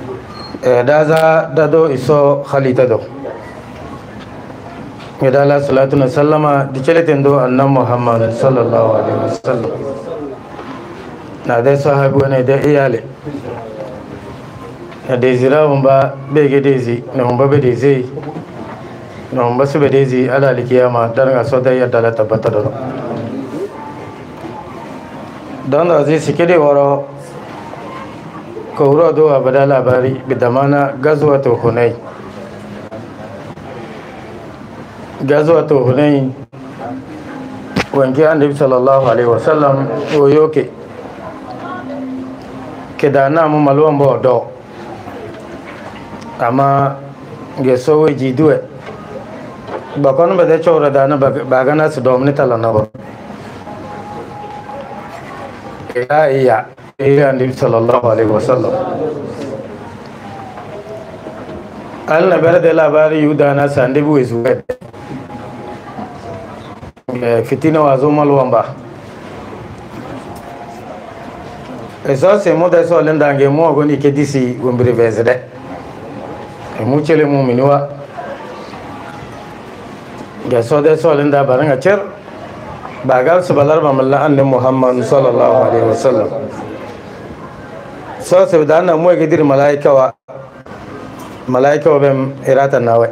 daza dado iso khalita do ngedala salatu na sallama di celeten do annan muhammad sallallahu alaihi wasallam na dai sahabu ne da iyale na dai zira ba bege dezi na ba be dezi na ba su be dezi ala likiyama dan ga so da yadda la tabbata do dan da zai sike de waro ko wuro do abada labari bidamana gazwatu hunay wanke annabi sallallahu alaihi wasallam o yoke kedana mu malwan bo do ama ge so ji duwe ba kon ba de chawra dana ba gana su do mun tala na ba iya annabi sallallahu alaihi wasallam al na bar da labari yudana sande bu wezu fitina wazo malwamba eso se mo da so lenda nge mo goni ke disi wombire vezede e mu chele mu minwa ga so da so lenda baranga cer bagal subalar ba malla annabi muhammad sallallahu alaihi wasallam so se da na mo ge dir malaika wa bem irata nawe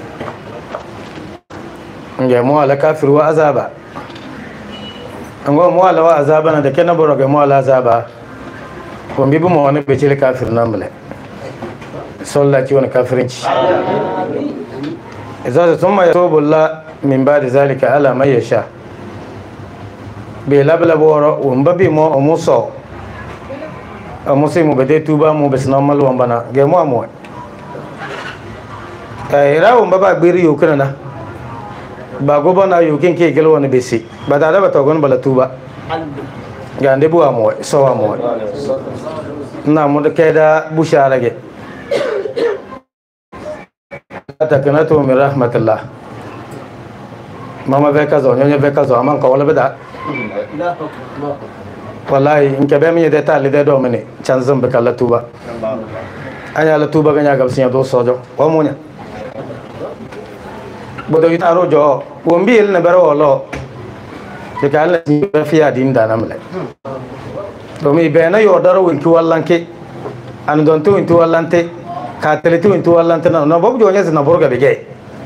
nge mo ala kafir wa azaba ngo mo ala wa azaba na de kenna boro ge mo ala azaba ko mbi bu mo woni be ci kafir namle solla ci wona kafirinci iza thumma yatubu la min ba'di zalika ala man yasha be labla boro wumba bi mo o muso o musimu be de tuba mo be snamal wambana ge mo mo ira wumba ba gbiri yukana ba goba na yukin ke gelo wani besi ba da ba togon bala tuba ga nde bu amo so amo na mu da kai da bushara ge takanatu min rahmatillah mama be kazo nyonya be kazo aman ka wala beda wallahi in ke be mi de tali de do mene chanzam be kala tuba anya la tuba ganya ga sinya do sojo wa munya bodo yitaro jo wombi el na baro lo de kala ni fiya din da namle to mi be na yo daro winki wallanke an don to winki wallante ka tele to winki wallante na bob jo nyas na borga bege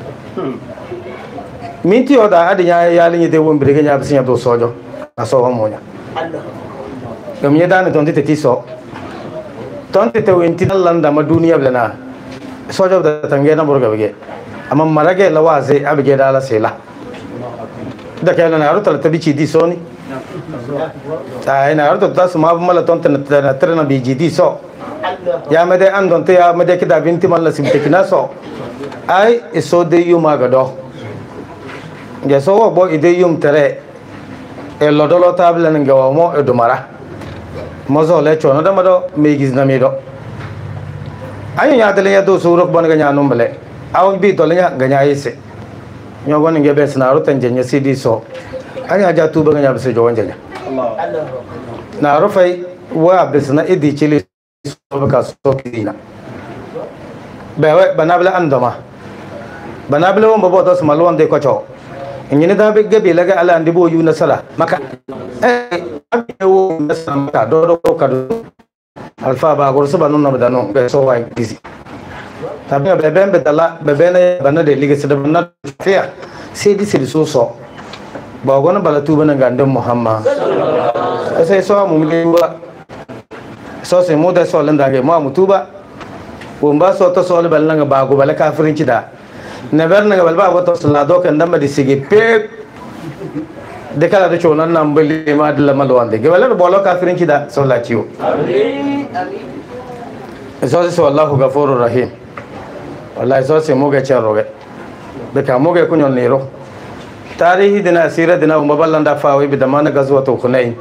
minti yo da adi ya linyi de wombi de nya bisinya do sojo aso homonya to mi da na don te ti so ton te winki landa ma duniya blana sojo da tange na borga bege amma marage lawaze abige dala sela da kai na rutar ta bici di soni ta ina rutar ta su ma mala ton ta tarna biji di so ya mede an don ta ya mede kida binti malla sim tekina so ai iso de yuma gado ge so wo bo ide yum tere e lodolo tabla nga wa mo e dumara mozo le chono da mado me gizna me do ayo ya dele ya do suruk bon ga nyanum bele awon bi dolnya ganya yese nyogo nge be sna rutan jenya sidi so anya ja tuba ganya bese jo wanja na rufai wa besna idi chili so ka so kidina be wa banabla andama banabla won bobo to smalwan de ko cho ngini da be gabe laga ala andi bo yu na sala maka abi wo na sala maka do ka do alfa ba gorso banun na badano be so wa kisi tabi beben bedala bebene bana de liga seda bana fiya sedi so ba gona bala tuba na gandam muhammad sai so mu milewa so sai mu da so landa ge mu tuba wo mba so to so bal nga ba go bala kafirin ci da na ber nga bal ba go to sala do kan damba di sigi pe de kala de chonan nam bali ma de la malwande ge bala bolo kafirin ci da so la ciwo amin amin so wallahu ghafurur rahim wallahi so se moga charroge be ka moga kunyon nero tarihi dina sira dina maballanda fawi bi damana gazwatu khunay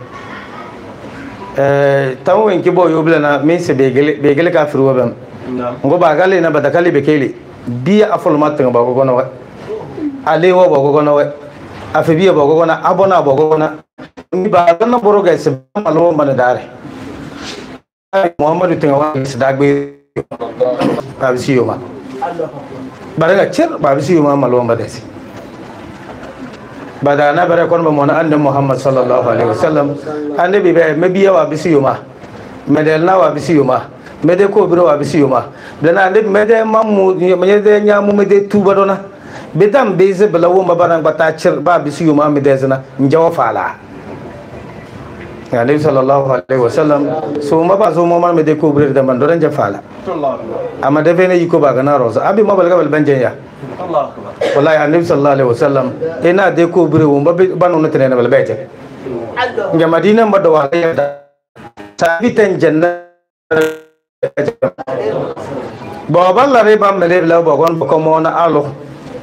tawin kibo yublana min se begele ka firu wabam ngo ba gale na badakali be kele biya afol matin ba go gono ale wo ba go gono afi biya ba go gono abona ba go gono ni ba ganna boroga se malo man dare muhammadu tinga wa se dagbe ba bisi yoma baraga cer ba bisi yoma malwa badesi badana bare kon ba mona annabi Muhammad sallallahu alaihi wasallam annabi be mabiya wa bisi yoma medel na wa bisi yoma mede ko biro wa bisi yoma dana annabi mede mamu mede nyamu mede tuba dona bedam beze balawo mabaran bata cer ba bisi yoma mede zina njawa fala Nabi sallallahu alaihi wasallam so ma ba so ma me de ko bure da man do ranja fala amma da bene yiko ba gana roza abi ma balga bal banje ya Allahu akbar wallahi Nabi sallallahu alaihi wasallam ina de ko bure won ba banu na tene bal bete nga madina ma do wa da sabitan janna bo balla re ba mele la bo gon ko mo na alo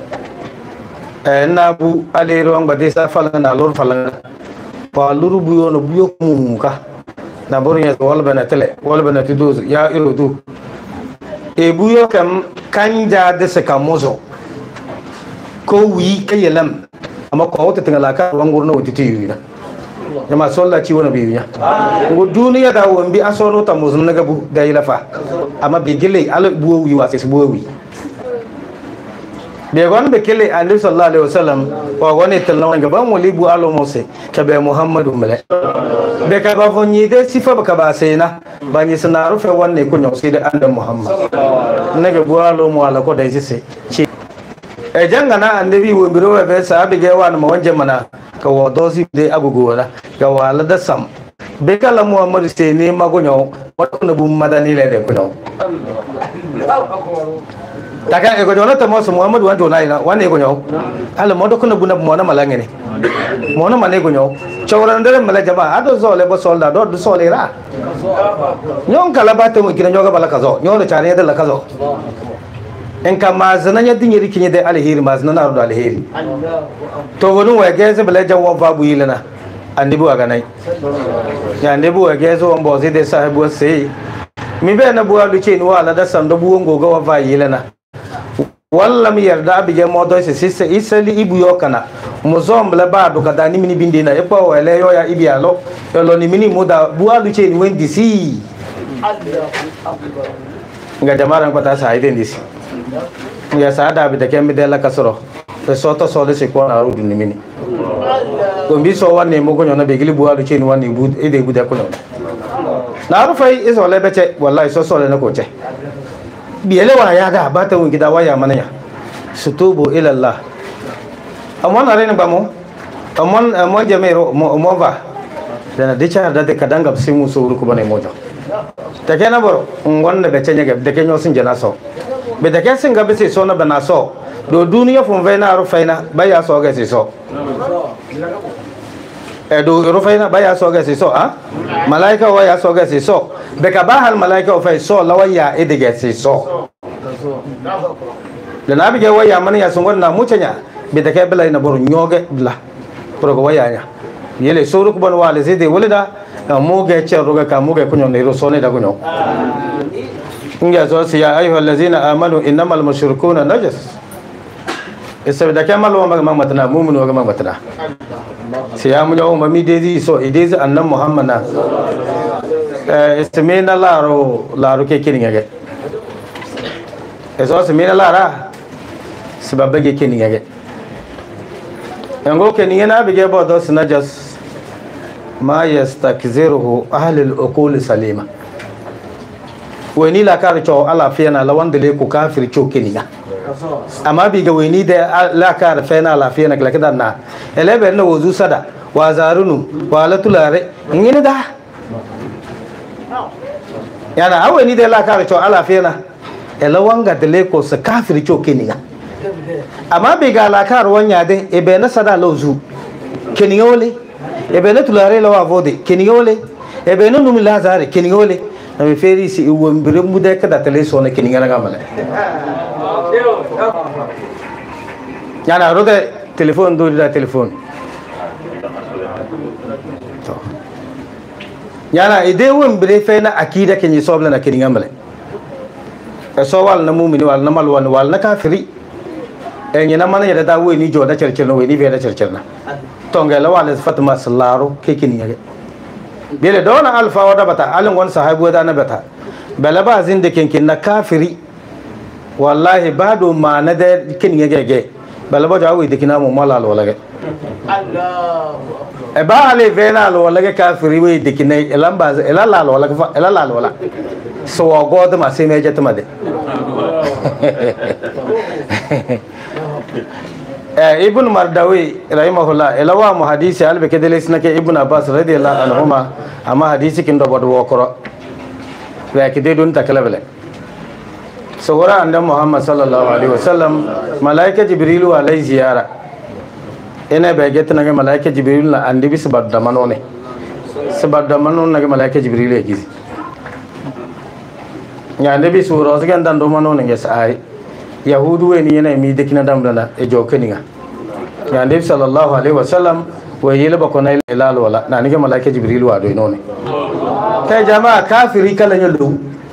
na bu ale ro ngba de sa fala na lor fala fa luru buyo no buyo muka na borin ya wala bana tele wala bana tidoz ya irodu e buyo kam kanja de se kamozo ko wi kayelam amma ko wata tangala ka wangur no titi yina jama solla ci wona biya ngo duniya da wambi asono ta muzun naga bu da ilafa amma be gele ala buwo wi wa se buwo wi be gon be kele annabi sallallahu alaihi wasallam wa gone talon ga ban wali bu alo mose ka be muhammadu male be ka ba fonni de sifa ba ka ba sena ba ni sina rufe wanne ko nyo sai da annabi muhammad naga bu alo mo ala ko dai se e janga na annabi wo biro be sahabi ga wa na wanje mana ka wo dosi de agugo wala ga wala da sam be kala muhammadu sai ne magonyo wato na bu madani le de ko no taka e ko jona ta mo so muhammadu wan jona ina wan e ko nyaw ala mo do ko na buna mo na malangene mo na mane ko nyaw chawran dere mala jama ado zole bo solda do sole ra nyon kala bate mo kina nyoga bala kazo nyon chare de la kazo en ka mazana nya dinyeri kinye de alheri mazana na do alheri to wonu wa geze bala jawo babu yilana andibu aga nai ya andibu wa geze won bo zide sahibu sai mi be na buwa lu ce ni wala da sam do buwon goga wa va yilana walla mi yarda abije modo se sisse isali ibu yokana muzom la ba do kada ni mini bindina e pa wala yo ya ibialo yo lo ni mini muda bualu che ni wendi si nga jamara ko ta sa ide ndisi ya saada bi de kembe de la kasoro e soto sole se ko na rudu ni mini ko mbi so wanne mo ko nyona be gili bualu che ni wanne bu ide bu de ko na ru fai iso le bece wallahi so sole na ko che biyele wa ya ga bata won gida waya manaya sutubu ila allah amon arena bamo amon jamero mo va dana dicha da de kadanga simu so ko bane mojo ta kena boro ngonne be cenya de kenyo sin jana so be de kesin ga be so na bana so do duniya fon vena ru faina baya so ga so do ru faina baya so ga so ha malaika wa ya so ga so be ka bahal malaika o fay so lawaya edige so le nabi ge waya man ya so wonna mucanya be de ke bela na bor nyoge bla pro go waya nya yele so ru ko bon wale zede wolida mo ge che roga ka mo ge kunyo ne ro so ne da kunyo inga so ya ayyuhal ladzina amanu innamal mushrikuuna najas esa da kamal wa mamatna mu'min wa mamatna siya mu nyawo mami dezi so idezi annan muhammad istimina laro ke kiringage eso istimina lara sababbe ke kiringage ngo ke ningena bige bodo sinajas ma yastakziruhu ahli al-uqul salima weni la kar cho ala fiana la wanda le ku kafir cho kiniga amma biga weni da la kar fiana la fiana kala kidan na elebe na wuzu sada wa zarunu wa la tulare ngini da yana aweni da la kar cho ala fiana ela wanga de le ko sa kafir cho kiniga amma biga la kar wanya de ebe na sada lozu kiniga wole ebe na tulare la wa vode kiniga wole ebe no num la zare kiniga wole na me feri si wombire mude kada tele so na kiniga na gamale yana rode telefon do da telefon to yana ide wombire fe na akida kenyi sobla na kiniga male so wal na mu'mini wal na malwan wal na kafiri en yana mana yada da weni joda cercel no weni be da cercel na to ngela wal fatma sallaro ke kiniga bele dona alfa wada bata alin gon sahabu da na bata balaba zin de ken na kafiri wallahi bado ma na de kin ngege balaba jawi de kinamu malal wala ge Allah e ba ale vena lo wala ge kafiri we de kinai elamba elala wala fa elala wala so god ma se meje tamade ibn mardawi rahimahullah elawa mu hadisi albe kedelis nake ibn abbas radiyallahu anhuma amma hadisi kin do bodo wokoro wa kide dun takalabele sawara anda muhammad sallallahu alaihi wasallam malaika jibril alaihi ziyara ene be getna nge malaika jibril la andi bis badda manone sabadda manon nage malaika jibril e gizi nyande bi suro zgan dan do manone nge sai yahudu weni yana mi dekina damdana e jokeniga nyande sallallahu alaihi wasallam wa yele bakona ilal wala na nige malaika jibril wa do inone kay jamaa kafiri kala nyalo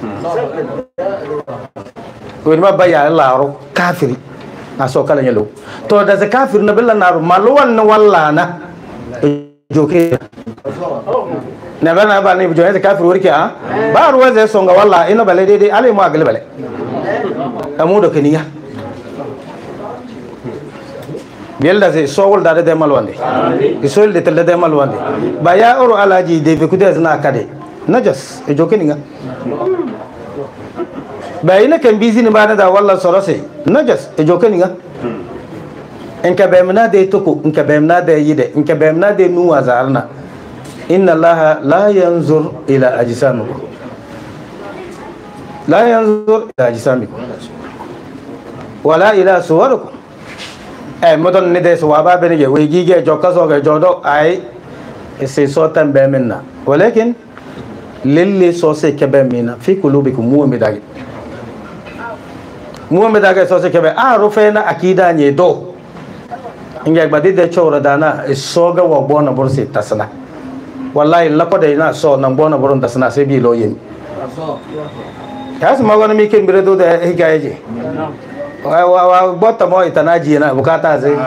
wen ma baya laro kafiri aso kala nyalo to da za kafir na billa naru malwan na walla na joke na bana ba ne joke kafir warke a ba ruwa zai songa walla ina bale dai ale mu agle bale amu do keniya belda se sowol da de malwande isol de tel de malwande ba ya oro alaji de be kudez na kade najas e joke ninga ba ina kan bizi ni bana da walla sorose najas e joke ninga en ka bemna de toko en ka bemna de yide en ka bemna de nuwa zarna inna allaha la yanzur ila ajsamikum la yanzur ila ajsamikum wala ila suwarikum modon ne de so waba be ne we gige jokka so ga jodo ay se so tambe minna walakin lilli so se kebe minna fi qulubikum mu'midage so se kebe rufena akida nye do inga gbadi de chora dana so ga wa bona borse tasna wallahi lako de na so nan bona boron tasna se bi lo yin yas magona mi ken biredo de higaye wa bota mo itanaji na bukata zai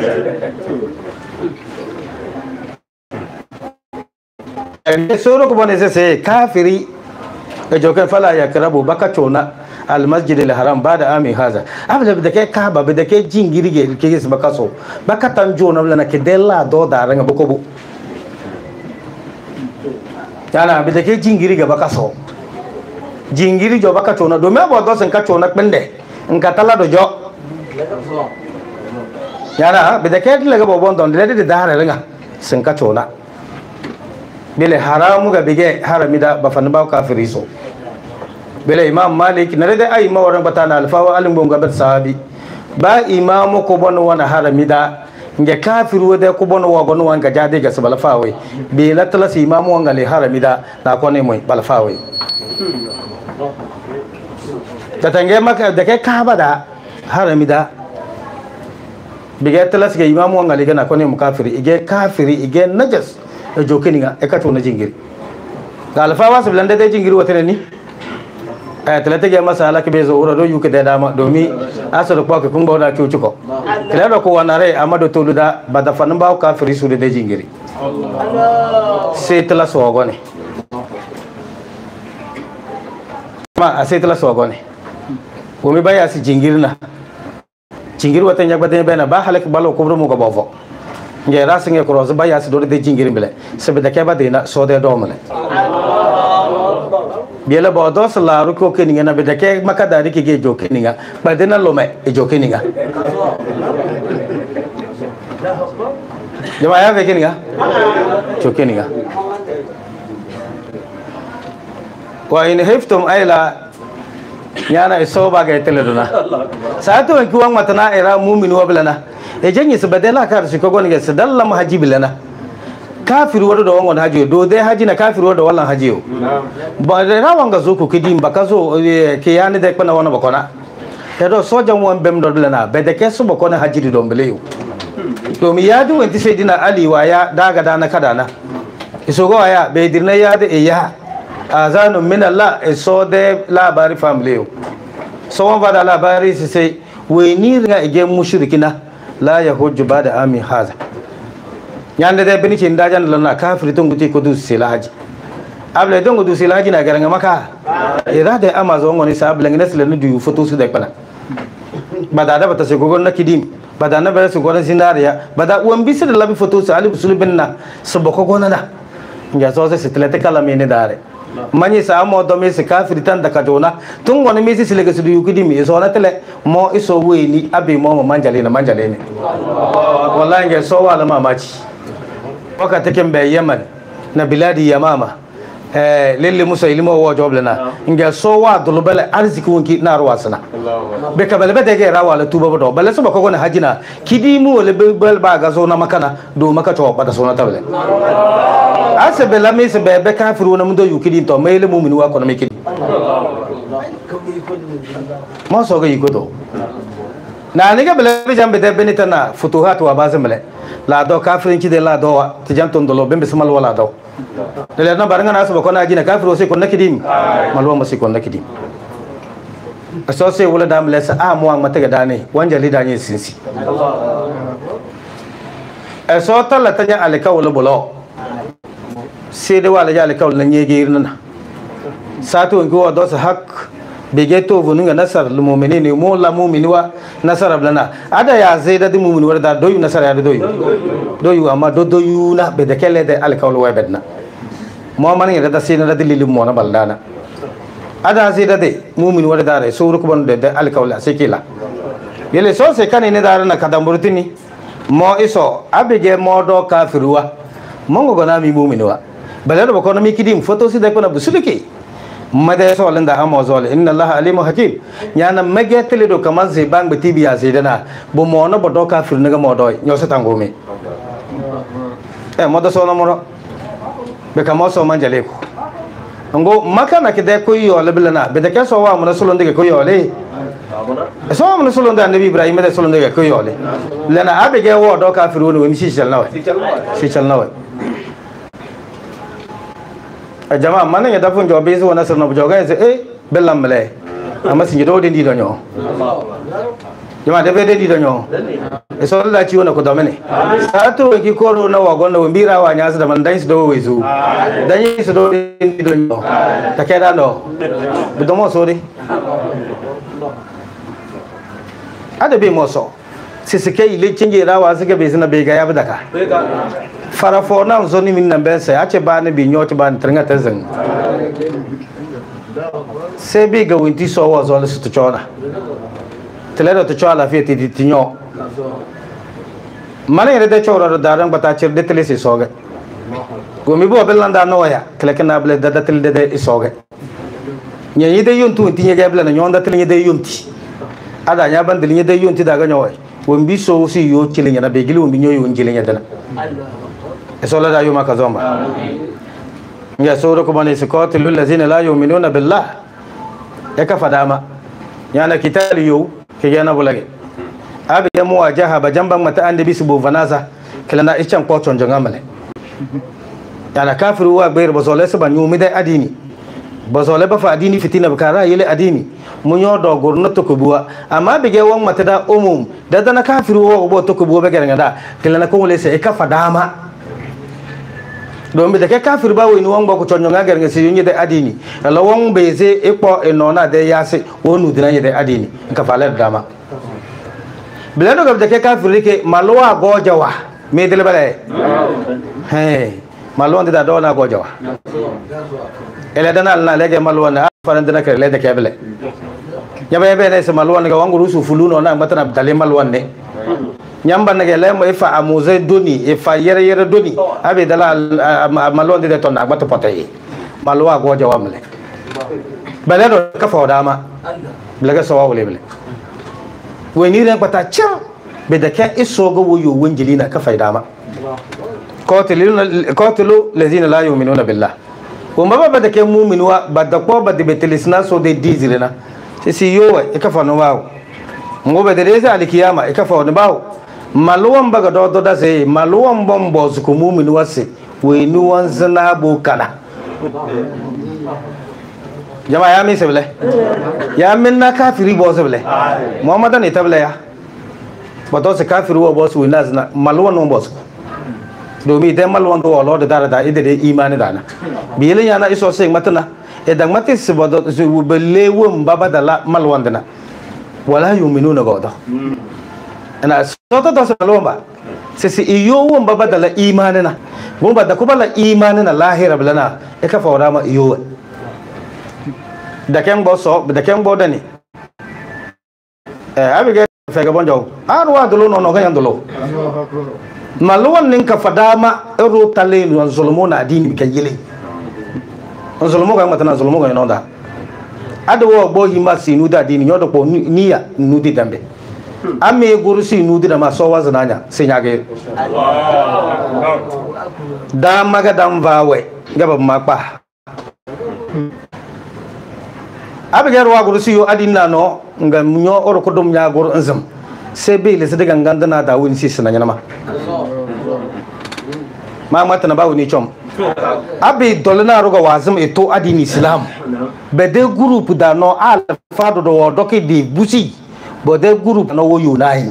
soro ko bone se kafiri e jokan fala ya karabu baka chona al masjid al haram bada ami haza abda bidake kaaba bidake jingirige ke gis baka so baka tanjo na lana ke della do da ranga bokobu yana bidake jingirige baka so jingiri jo baka chona do me bodo sen ka chona pende nka tala do jo yana bidake laga bobon don de de dahara ranga sen ka chona bele haramu ga bige haramida bafan ba kafiri so bele imam malik narede ay mawaran batana alfawa alim ga bat sahabi ba imamu ko bon wana haramida nge kafiru de ko bon wa gon wanga jade ga sabal fawe be latala si imamu wanga le haramida na ko ne moy bal fawe tatange maka de ke kaaba da haramida bige talas ga imamu wanga le ga na ko ne mukafiri ige kafiri ige najas e jokeniga e kato na jingiri galfa wasu blande de jingiri wotene ni talata ga masala ke bezo ura do yuke da dama domi asar ko ke kun bawda ke uciko kila do ko wanare amado toluda bada fanan baw kafiri su de jingiri sai tala so gone ma sai tala so gone ko mi baya si jingirna jingiri wata nyak bada bena ba halak balo ko mu ko bofo nge rasinge ko rozo baya si do de jingiri bele sebe da ke badina so de do male biela bodo sala ruko keninga na be da ke makadari ke ge jo keninga badina lome e jo keninga jama ya ve keninga jo keninga wa in hiftum ayla yana isoba ga teleduna saato en kuwan matana era mu'minu wa bilana e janyi su badala kar su kogon ga sadalla mahaji bilana kafiru wado da wangon haji do dai haji na kafiru wado wallan haji yo ba da rawan ga zo ku kidi baka zo ke yani da kana wana bakona e do sojan wan bem do bilana be da ke su bakona haji do mbele yo to mi yadu wanti sai dina ali waya daga dana kadana iso go aya be dirna ya da iya azanu min allah iso de labari family yo so wan bada labari sai we ni ga ige mushrikina la yahujju bada ami haza nyande de beni cinda jan lana kafiri to nguti ko du sila haji able dongo du sila jina garanga maka ira da amazon ngoni sa able ngene sila du photo su da kala badada bata se gogon na kidim badana bare su gogon zinariya bada uwan bisir da labi photo su ali sulubin na su boko gona na ya so se tilete kala mene dare mani sa mo do me se kafiri tan da kadona tun woni me se sile ga su du kidim e so na tele mo iso weni abi mo manjale ne wallahi nge so wala mamaci waka take mbe yaman na biladi yamama lele musa ilimo wo joblena nge so wa dolbele arziki wonki na ruwasana be kabele be dege rawala tuba bodo bale so bako gona hajina kidimu wala be bel ba ga so na makana do maka to bada so na table ase be lami se be kafiru na mundo yukidi to mele mu'minu wa kono mekidi mo so ga yikodo na ni ga bele be jambe de benitana futuhat wa bazamle la do kafirin ki de la do tijan tondolo bembe samal wala do dele na baranga na so ko na jina kafiro se ko nakidim malwa masi ko nakidim so se wala dam lesa a mo mata ga dane wanja lida ne sinsi so talla tanya alkawla bolo se de wala ya alkawla na nyege irna sato ngi wa do sa hak bege to vununga nasar lil mu'minina mo la mu'mini wa nasara blana ada ya zaida di mu'mini wa da doyu nasara ya doyu amma doyu na be de kele de alkawla wa bedna mo man ngi da sina da lil mo na baldana ada zaida de mu'mini wa da re so ru ko bon de alkawla sekila yele so se kanine da na kadamburtini mo iso abege mo do kafiruwa mongo gona mi mu'mini wa balado ko no mi kidim photo si de ko na busuliki made so landa amo zole inna allah alimu hakim nyana magetele do kaman ze bang beti biya zedana bo mono bodo kafir naga modo nyosa tangome modo so no moro be kamo so manjale ko ngo makana ke de ko yo le bilana be de ke so wa mo so londe ko yo le so mo so londe nabi ibrahim de so londe ko yo le lana abege wo do kafir woni mi sicel nawa jama man nga dafun jo be so na sirno joga e bellam mele amma sin do di do nyo jama de be di do nyo e so la ci wona ko do mene sato ki ko na wa gonno mbira wa nyaasa da man dan si do wezu dan yi so do di do nyo ta ke da no bu do mo so di ada be mo so sisike ile cinge rawa suka be sina be ga ya bidaka farafo na zoni min nan ben sai ace ba ni bi nyoti ba ni tringa tazan sai bi ga winti so wa zo su tuchona telero tuchola fi ti tinyo mane re de choro da ran bata cer de tele se soga gomi bo belanda no ya kleke na ble da tel de soga nyi de yuntu tinye ga ble na nyonda tel de yunti ada nya ban de de yunti daga nyoy wombi so si yo chilinya na be gili wombi nyoy won chilinya dana sola da yuma kazomba ya sura ko bani sikot lil ladina la yu'minuna billah ya ka fadama yana kitali yo ke yana bulage abi ya muwajaha ba jamban mata annabi su bo vanaza kilana ichan ko tonjo ngamale yana kafiru wa bayr bazole se ban yumi dai adini bazole ba fa adini fitina bakara yele adini munyo do gorno to ko buwa amma bige won mata da umum da dana kafiru wa bo to ko buwa be ngada kilana ko wole se ka fadama don be ke kafir ba woni won boko tonyo ngagar ngasi yunyi de adini la won be ze epo enona de yase wonu dinanye de adini ka faler dama bilado ga de ke kafir ke malwa gojawa me dele bale malwa de da dona gojawa ele dana na lege malwa na faran dana ke le de ke bele nyaba be ne se malwa ga wangu rusu fuluno na matana dale malwa ne nyamba nage lemo ifa amuze doni ifa yere doni abe dala malonde de ton agbato potay malwa go jawamle balado ka fawdama blaga so wawle ble woni ren pata cha be de ka isogo woyo wonjilina ka faydama qatilu lazina la yu'minuna billah o mababa de ke mu'minu wa badda ko badde betelisna so de dizilena si yowa e ka fano waw ngobe de reza alikiyama e ka fano baw maluwan baga do da sai maluwan bombo su ku mumin wasi we ni wan zana bo kana jama ya mi sebele ya min na kafiri bo sebele muhammad ne tabla ya ba to se kafiri wo bo su na zana maluwan no bo su domi de mal wando wala da dara da ide de imani dana bile yana iso sing matana edan mati sibodo zu belewo mbaba dala mal wandana wala yu'minuna godo ana soto to salomba sisi iyo mbaba dala imani na bomba da kubala imani na lahira blana e ka fawra ma iyo da ken bo so da ken bo dani abige fega bonjo arwa dolo no no kan dolo maluwan nin ka fadama ero talenu an zulmu na dini ka yele an zulmu ga matana zulmu ga no da adawo bo hima sinu da dini nyodo ko niya nudi dambe ame guru sinu di da maso wazananya sinyage da maga dam vawe gaba makpa abigar wa guru siyo adinna no ngam nyo oro ko dum nya guru anzam sebe le sadaga ngandana da woni sisna nyama ma mata na bawo ni chom abi dolna roga wazam eto adini islam be de group da no al fado do doke di busi bo de group no wo yunai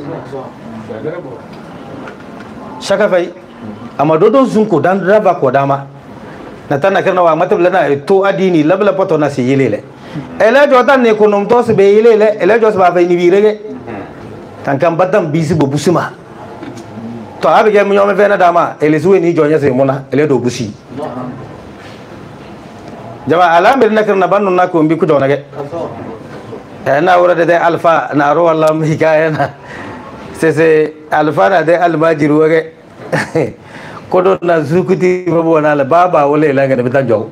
shaka fai amadodo zunko dan rava ko dama na tana karna wa mata blana eto adini labla poto na si yelele ele jota ne ko nom to se be yelele ele jos ba fai ni birege tankan badam bisi bo busima to abi ge munyo me fena dama ele suwe ni jonya se mona ele do busi jama alamir nakar na bannu na ko mbi ku jona ge na wura de alfa na ro wala mi hikaya na se alfa na de almajiru ge kodo na zukuti babo na la baba wala la ga de bitan jo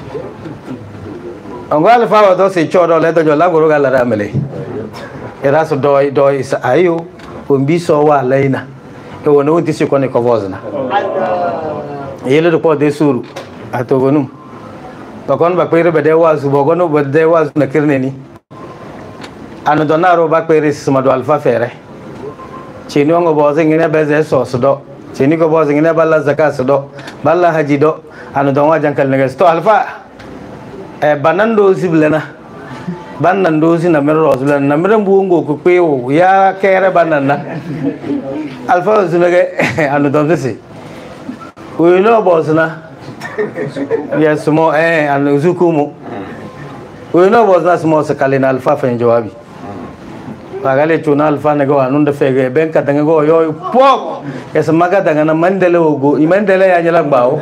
ango alfa wa do se chodo le to jo la goro ga la ramele era so do is ayo ombi so wa laina e wona wonti si ko ne ko vozna yele do ko de suru ato gonum to kon ba pere be de wazu bogono be de wazu na kirne ni anu donaro ba pere sima do alfa fere chini ngo boze ngine beze so do chini ko boze ngine balla zakat do balla haji do anu don wajan kal ne to alfa e banando siblena bannan do si na mero roslan na mero bungo ko pewo ya kere banana alfa zunage anu don si we no bosna yes mo anu zukumo we no bosna smo se kalina alfa fen jawabi pagale chuna alfa ne go anu de fege ben ka tanga go yo pok es maga tanga na mandele go imandele ya nyala bawo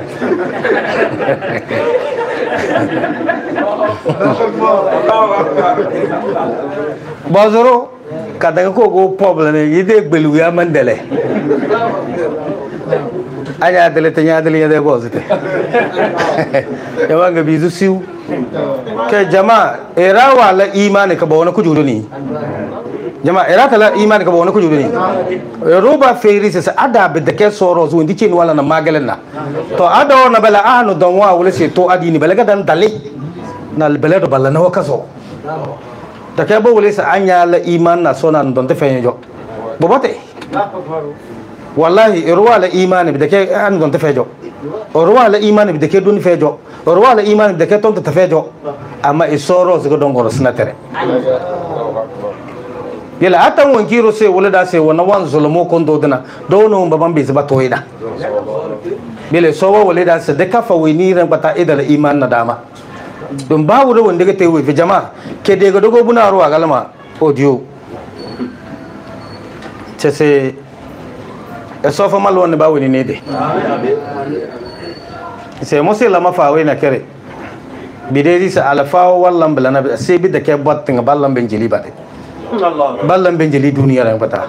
Bozoro kadang ko go problem ni ide gbelu ya mandele anya dele tanya dele ya de bozite yawa ga bizu siu ke jama era wala imani ka bawona ku judo ni jama era kala imani ka bawona ku judo ni roba feri se ada be de ke soro zo ndi chen wala na magalen na to ada na bala anu don wa wala se to adini bala ga dan dale na bala do bala na wakaso da ke bo wala sa anya la iman na sona don te fenyo bobote wallahi irwa la imani bi de ke an don te fejo orwa la imani bi de ke dun fejo orwa la imani bi de ke ton te fejo amma isoro zo don goro snatere yela atan wankiro se wala da se wana wan zulmo kondo dina dono baban bi zaba toida bele sowa wala da se de kafa wini ran bata idala iman na dama don ba wuri wanda ga tewe fi jama'a ke daga dogo buna ruwa galma audio ce se e sofa mal wanda ba wani ne de se mo se la mafawe na kere bidedi sa alfawo wallan bilana se bi da ke batin ballan benjili ba de ballan benjili duniya ran bata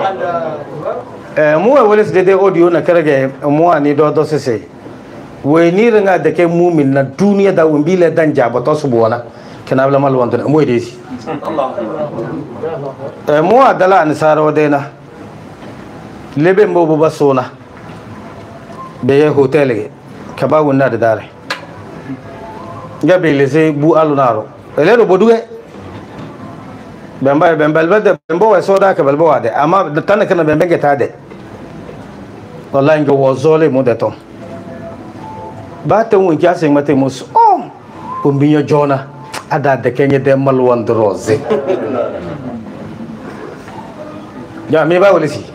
mu wala se de audio na kere ge mu ani do se we ni ranga da ke mumin na duniya da wumbile dan jaba to su bona kana bla mal wonto mo desi mo adala an saro dena lebe mbo ba sona be hotel ge ka ba wonna da dare gabe le se bu alunaro ele do boduge bembal bade bembo wa soda ka balbo wade amma tan kana bembe ge tade wallahi ngo wozole mo de to bata won kya sing mate mus pumbinyo jona ada de kenye de malwan rose ya me ba wala si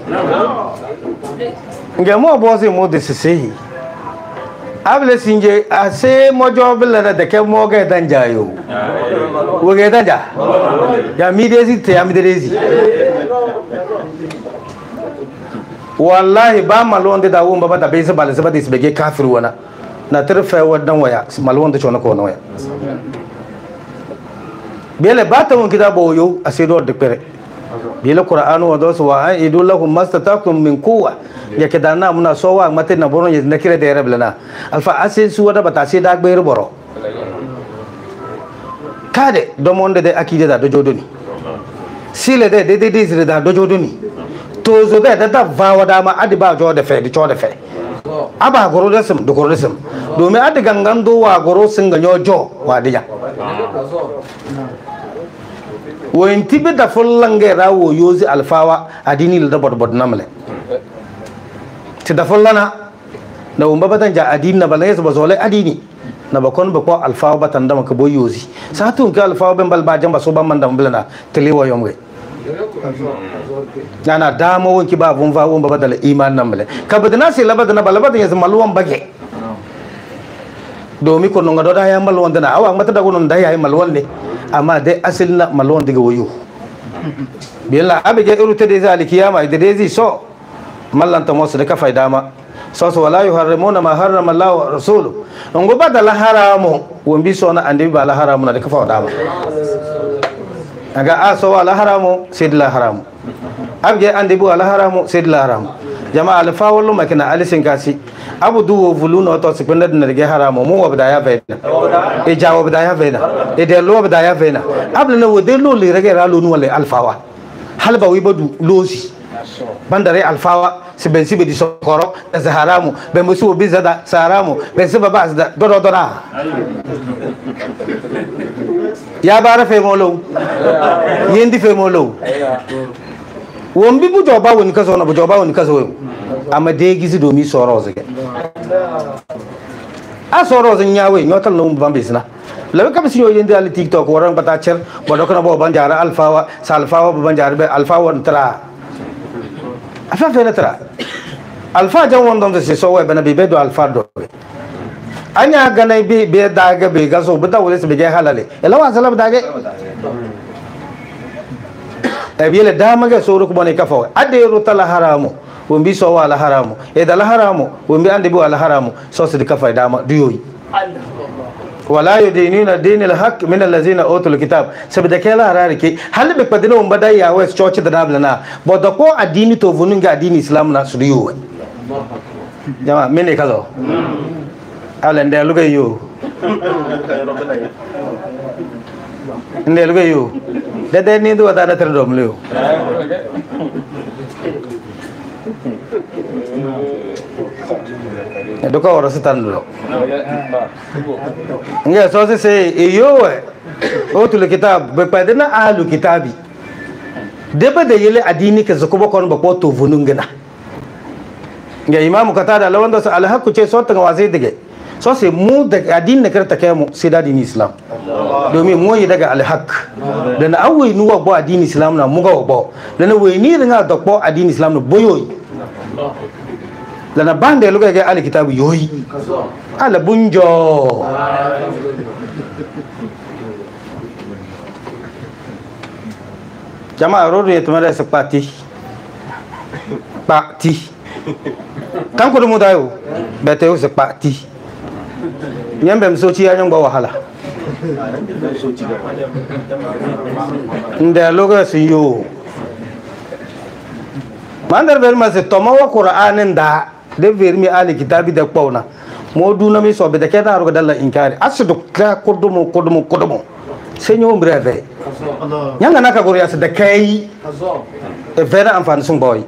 nge mo bozi mo de sisi able sinje ase mo jobla na de ke mo ga danja yo wo ga danja ya mi dezi te ya mi dezi wallahi ba malon de da won baba da be se bale se ba dis bege kafir wana na tarfa wadan waya malon de chona ko no ya bele bata won kitabo yo ase do de pere bele qur'anu wa dos wa aidu lahum mastatakum min quwwa yake dana muna so wa mate na boron ye nakire de reblana alfa ase su wada bata se da gbe boro kade do monde de akide da do jodoni sile de zire da do jodoni to zo da va wada ma adiba jo de fe di cho de fe aba goro da sim do goro sim do me adi gangan do wa goro singa nyojo wa diya woyin tibe da fullange rawo yozi alfawa adini da bod namle ti da fullana na umba batan ja adini na balai ba zole adini na bakon ba ko alfawa batan da maka boy yozi satun ka alfawa ben bal ba jamba so ban man da mblana telewa yomge yana damo wonki ba bun fa won ba badal iman namle kabadna se labadna balabada yanzu malwan bage domi ko nonga do da ya malwan dana awa mata da gonon da ya malwan ne amma dai asalin na malwan diga wayo billa abige irute de zaliki yama da dai zai so mallanta musu da kafai dama so wala yuharrimuna ma harrama Allah wa rasuluhu ngo badala haramu won so na andi ba la haramu na da kafa dama aga aso wala haramu sidla haramu abge andi bu wala haramu sidla haramu jama'a alfa wallu makina alisin kasi abu duwo vuluna to sipenda na ge haramu mu wabda ya faida e jawo wabda ya faida e de lo wabda ya faida abla na wode lo le rege ralo nu wala alfawa halba wi badu losi bandare alfawa siben sibe di sokoro za haramu be musu bi zada haramu be siba ba zada dodo dora ya bara fe molo yendi fe molo won bi bu joba woni kaso na bu joba woni kaso amma de gizi domi soro zage a soro zan yawe nyotal no ban bisna lawe kam si yo yendi al tiktok waran bata cer bodo kana bo banjara alfawa salfawa bo banjara be alfawa tra afa fe na tra alfa jan wondon de so we bana be do alfa do anya ganai be daga be gaso bada wole se be halale elawa salab daga abiyele dama ga so ko bone kafa ade rutala haramu wombi so wala haramu e dala haramu wombi ande bu ala haramu so se kafa dama duyoyi wala yudinuna dinil haqq min allazina utul kitab sabda kala hararike hal be padina womba da ya wes church da dablana bodo ko adini to vununga adini islam na sudiyo jama mene kazo ala nde luga yo nde luga yo dede ni do da tar dom leo doka ora sitando nge so se yo otul kitab be padena ahlu kitabi deba de yele adini ke zakuba kon ba ko to vunungena nge imamu katada lawanda sa alhaqu ce so ta wazai dige so se mu da adini ne karta kai mu sai da dini islam domin mu yi daga alhaq da na awai nuwa bo adini islam na mu ga bo da na wai ni ringa da bo adini islam na boyoyi da na bande luga ga alkitabu yoyi ala bunjo jama'a rodo ya tumara sa pati kan ko mu dayo bete o sa pati nyambe msochi ya nyangba wahala nda loga siyo mandar ber ma se toma wa qur'anin da de vermi ali kitabi da kwauna modu na mi so be da kena ro dalla inkari asdu ka kodumo senyo breve nyanga naka gori as da kai e vera amfani sun boy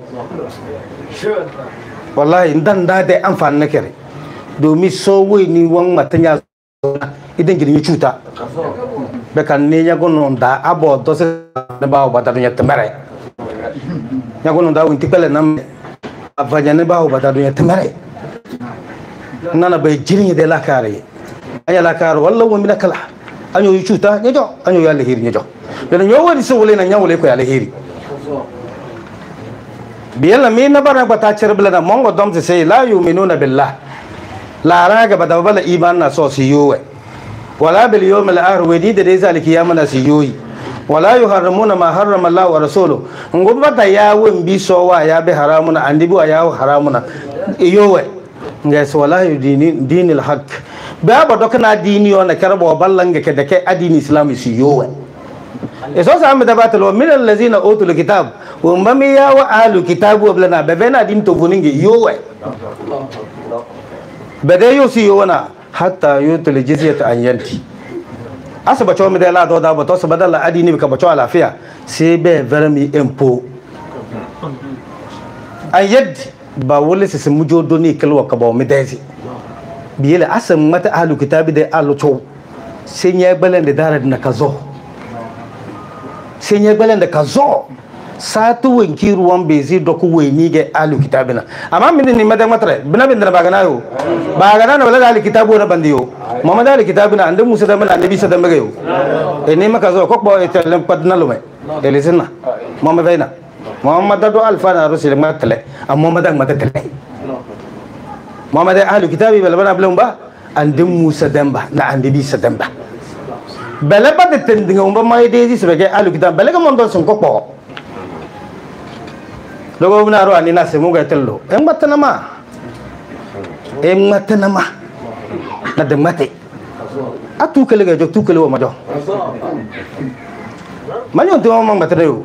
wallahi ndan da de amfani na kere domin so wai ni wan matanya idan gidan ya cuta be kan ne ya gonon da abo to se da bawo bata dunya tamare ya gonon da winti pele nam avanya ne bawo bata dunya tamare nana bai jirin de la kare anya la kare wallahu wa min kala anyo yu cuta nyejo anyo ya lahiri nyejo dan yo wadi so wole na nyawole ko ya lahiri biyalla mi na bara bata cirbla na mongo dom se sai la yu'minuna billah la raga bada bala iman na so si yowe wala bil yawmil akhir wedi da dai zaliki ya mana si yoyi wala yuharrimuna ma harrama Allah wa rasuluhu ngumba da ya won bi so wa ya bi haramuna andibi wa ya haramuna yowe nges wala dinil haqq ba ba dokana dini ona karbo ballange ke da ke adini islami si yowe eso sa am da batalo min allazina utul kitab wa mami ya wa ahlu kitab wa blana bebena din to buninge yowe bede yo si yona hatta yutul jizyata an yanti asa bacho mi da la do da bato sa badala adini ka bacho lafiya sai be vermi empo an yad ba wole se mujo doni kalwa ka ba mi daisi biyele asa mata ahlu kitabi da allo to sai ya balen da darar na kazo sai ya balen da kazo satu wenki ruwan bezi doku weni ge ahlu kitabina amma min ni madan matre bina bin da bagana yo bagana na wala ahlu kitabu na bandiyo mamad ahlu kitabina ande musa da mala annabi sadam ga yo ene maka zo kokbo etel padna lume elisina mama baina muhammad do alfana rusul matale amma madan matale mamad ahlu kitabi bal bana blum ba ande musa damba na annabi sadam ba bala ba de tendinga umba mai dezi sebe ahlu kitab bala ga mondo sun kokbo logo buna ro ani na se muga tello en matana ma na de mate atu kele ga jok tu kele wa ma do manyo to ma matare yo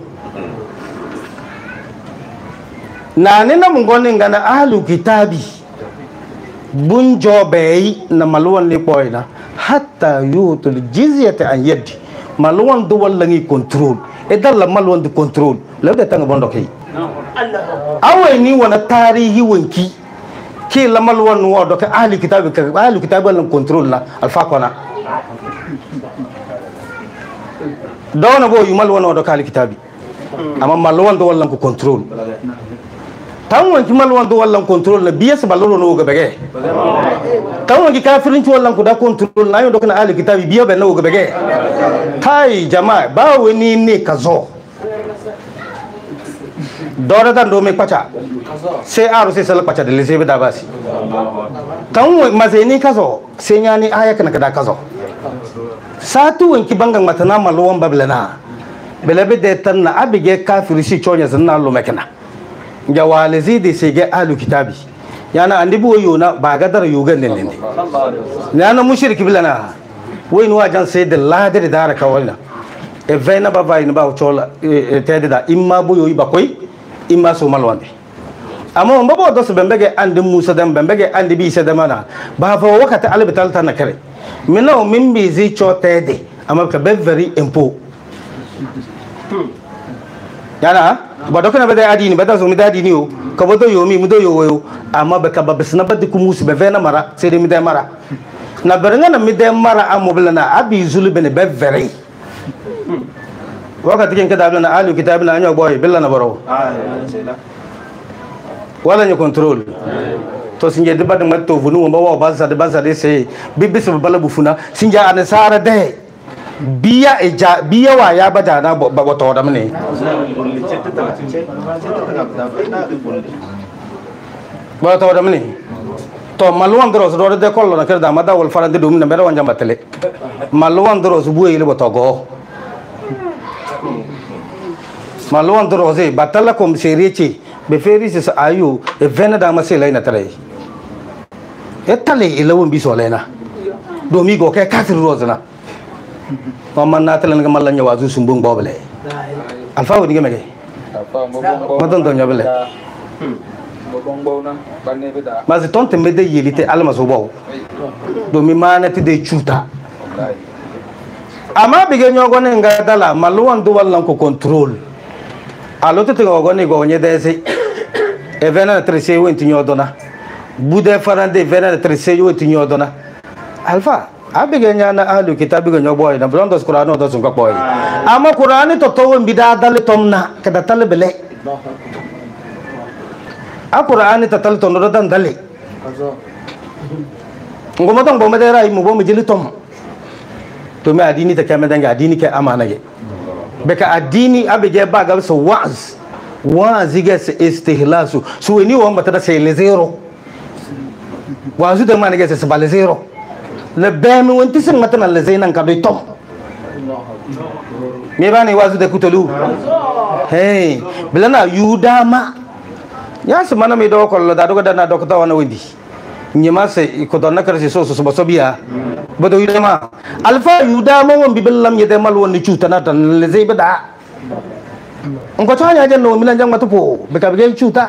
na ne na mungone ngana ahlu kitabi bunjo bei na malwan ni poina hatta yutul jizyata an yadi malwan do walla ngi control e dalla malwan do control lewde tanga bondo kay awai ni wana tarihi wanki ke lamal wannan wa doka ahli kitabi wannan control na alfaqona dawna bo yumal wannan doka ahli kitabi amma malwan do wallan ko control tan wanki malwan do wallan control na biya sa ballo no ga bege tan wanki kafirin ci wallan ko da control na yo doka ahli kitabi biya be no ga bege kai jama'a ba wani ne kazo dora dan do me pacha se aro se sala pacha de lese be dabasi tan mazeni kazo se nyani aya kana kada kazo satu wanki bangan matana malwan bablana belabe de tan na abige kafiri shi chonya zanna lo mekana ya walizi de se ge ahlu kitabi yana andi bo yona ba gadar yugan ne ne yana mushriki bilana wayni wajan sai da ladar da raka wala e vena ba vai ba chola tede da imma bo yoyi bakoy imma so malwande amma on babo do so bembege ande musa dam bembege ande bi sedamana ba fa wakata albital tan kare minno min bi zi chotede amma ka be very impo yana ba do kana be adini ba da so mi da adini o ka bodo yomi mu do yoyo amma ba ka ba bisna ba de ku musu be vena mara sai de mi da mara na beranga na mi da mara amoblana abi zulu be be very wakati ken kada blana alu kitabna anyo boy billa na baro wala ñu contrôle to sinje de bad matto vunu mo wa bansa de se bibis bala bu funa sinja an sara de biya eja biya wa ya bada na ba to da mene ba to da mene to malwan dros do de kollo na kerda mada wal farande dum na bere wanja batele malwan dros bu yele to go malwan dros batala kom serici be feri se ayu e vena da masela ina tare e tale ilawon bi so lena do mi go ke kafir rozna mamman na tale nga mallan yawazu sumbung bobale alfa woni ngame ke madon do nyabele mazi tonte mede yelite alma so baw do mi manati de chuta ama bige nyogo ne nga dala malwan do wallan ko control alote te go ne go nye dese e vena trese wenti nyodona bude farande vena trese wenti nyodona alfa abige nyana ahlu kitabi go nyoboy na brondo qur'ano do sun ko boy ama qur'ani to to bida dal tomna kada talbele a qur'ani to tal to no dan dale ngomo don bo medera imu bo mejili tom to me adini ta kamedanga adini ke amana ge beka adini abige ba gal so wa'z wazi ga se istihlasu su ni won bata da sai le zero wazu da man ga se bale zero le bemi won tisin mata na le zainan ka do tom me bani wazu da kutulu hey bilana yudama ya su mana mai do kollo da do da na do ta wana windi nyima se ko don nakar se so so biya bado yudama alfa yudama won bibillam yede mal won ni cuta na tan le zai bada ngo to nya janno milan jang matupo be ka be cuta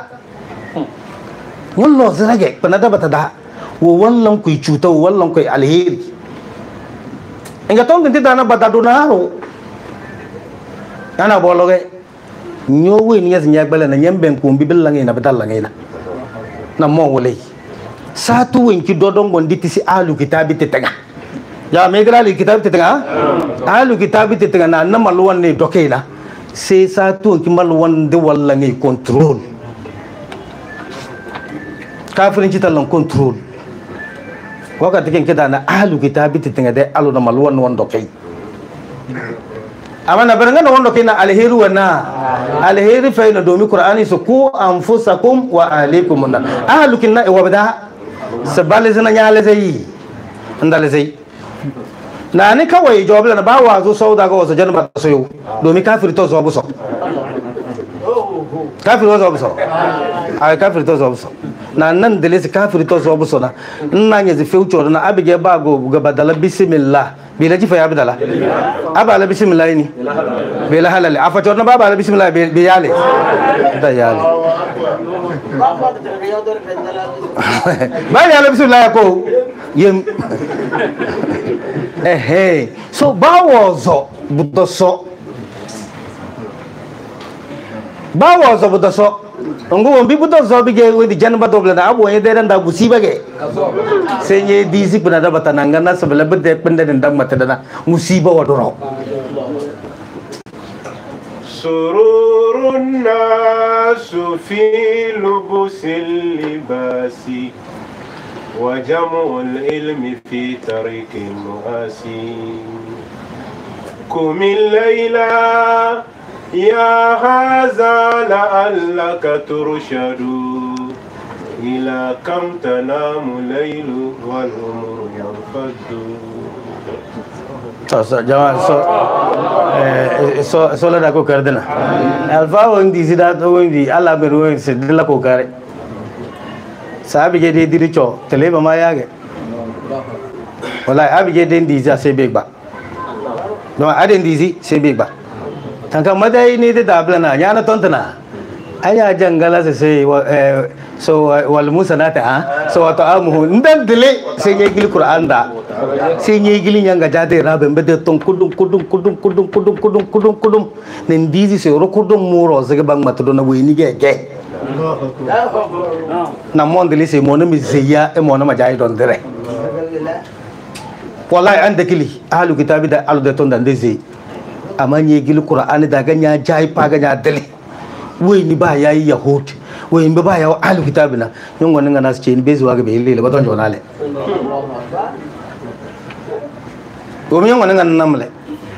wallo zirage panada bata da wo wallan ku cuta wallan ku alheri inga tong tinti dana bata do naro ana bologe nyowe ni yas nyagbala na nyemben ko bibillam ina badalla ngaina na mo wole satu wenki dodon gondi si alu kitabi tetanga ya megra ali kitabi tetanga alu kitabi tetanga na namalwan ne dokena sai satu wenki malwan de walla ngai control kafirin ci tallan control wakati ken kida na alu kitabi tetanga de alu na malwan won dokai amana baranga na won dokai na alheri wana alheri fa ina domi qur'ani su ku anfusakum wa alaikum alu kinna wa bada sabale zina nyale zai ndale zai na ni kawai jawabla na ba wa zo sauda ga wasu janba so yau domin kafir to zo buso kafir zo buso ai kafir to zo buso na nan dele si kafir to zo buso na nan yanzu future na abige ba go ga badala bismillah bi la jifa ya badala aba la bismillah ni bi la halal afa to na baba la bismillah bi yale da yale bari ala bismillah ko yem so bawozo budoso ngo won bi budoso bige wodi janba dobla na abo yede dan da musiba ge senye disi puna da batananga na sabla bede pende dan mata dana musiba wadoro سرور الناس في لبس اللباس وجمع العلم في طريق المآسي قم الليلة يا هذا لعلك ترشد إلى كم تنام الليل والعمر ينفد so la da ko kardina alfa wondi sida to wondi alla be wondi se dilla ko kare sabi je de diricho teleba ma yage wallahi abi je de ndiza se begba don aden dizi se begba tanka madai ne da dablana nyana tontana aya jangala se so wal musanata so wato amuhu ndan dile se nyegil qur'an da se nyegil nyanga jade rabe mbede ton kudum nen dizi se ro kudum muro se bang matudo na weni gege na mondeli se mona mi zeya e mona ma jay don dire wallahi ande kili ahlu kitabi da alu de ton dan deze amanye gil qur'an da ganya jay paga nya dele weni ba yayi yahud weni ba ya ahlu kitabi na nyongo nga nas ce ni bezuwa ga be lele ba don jonale domin nyongo nga namle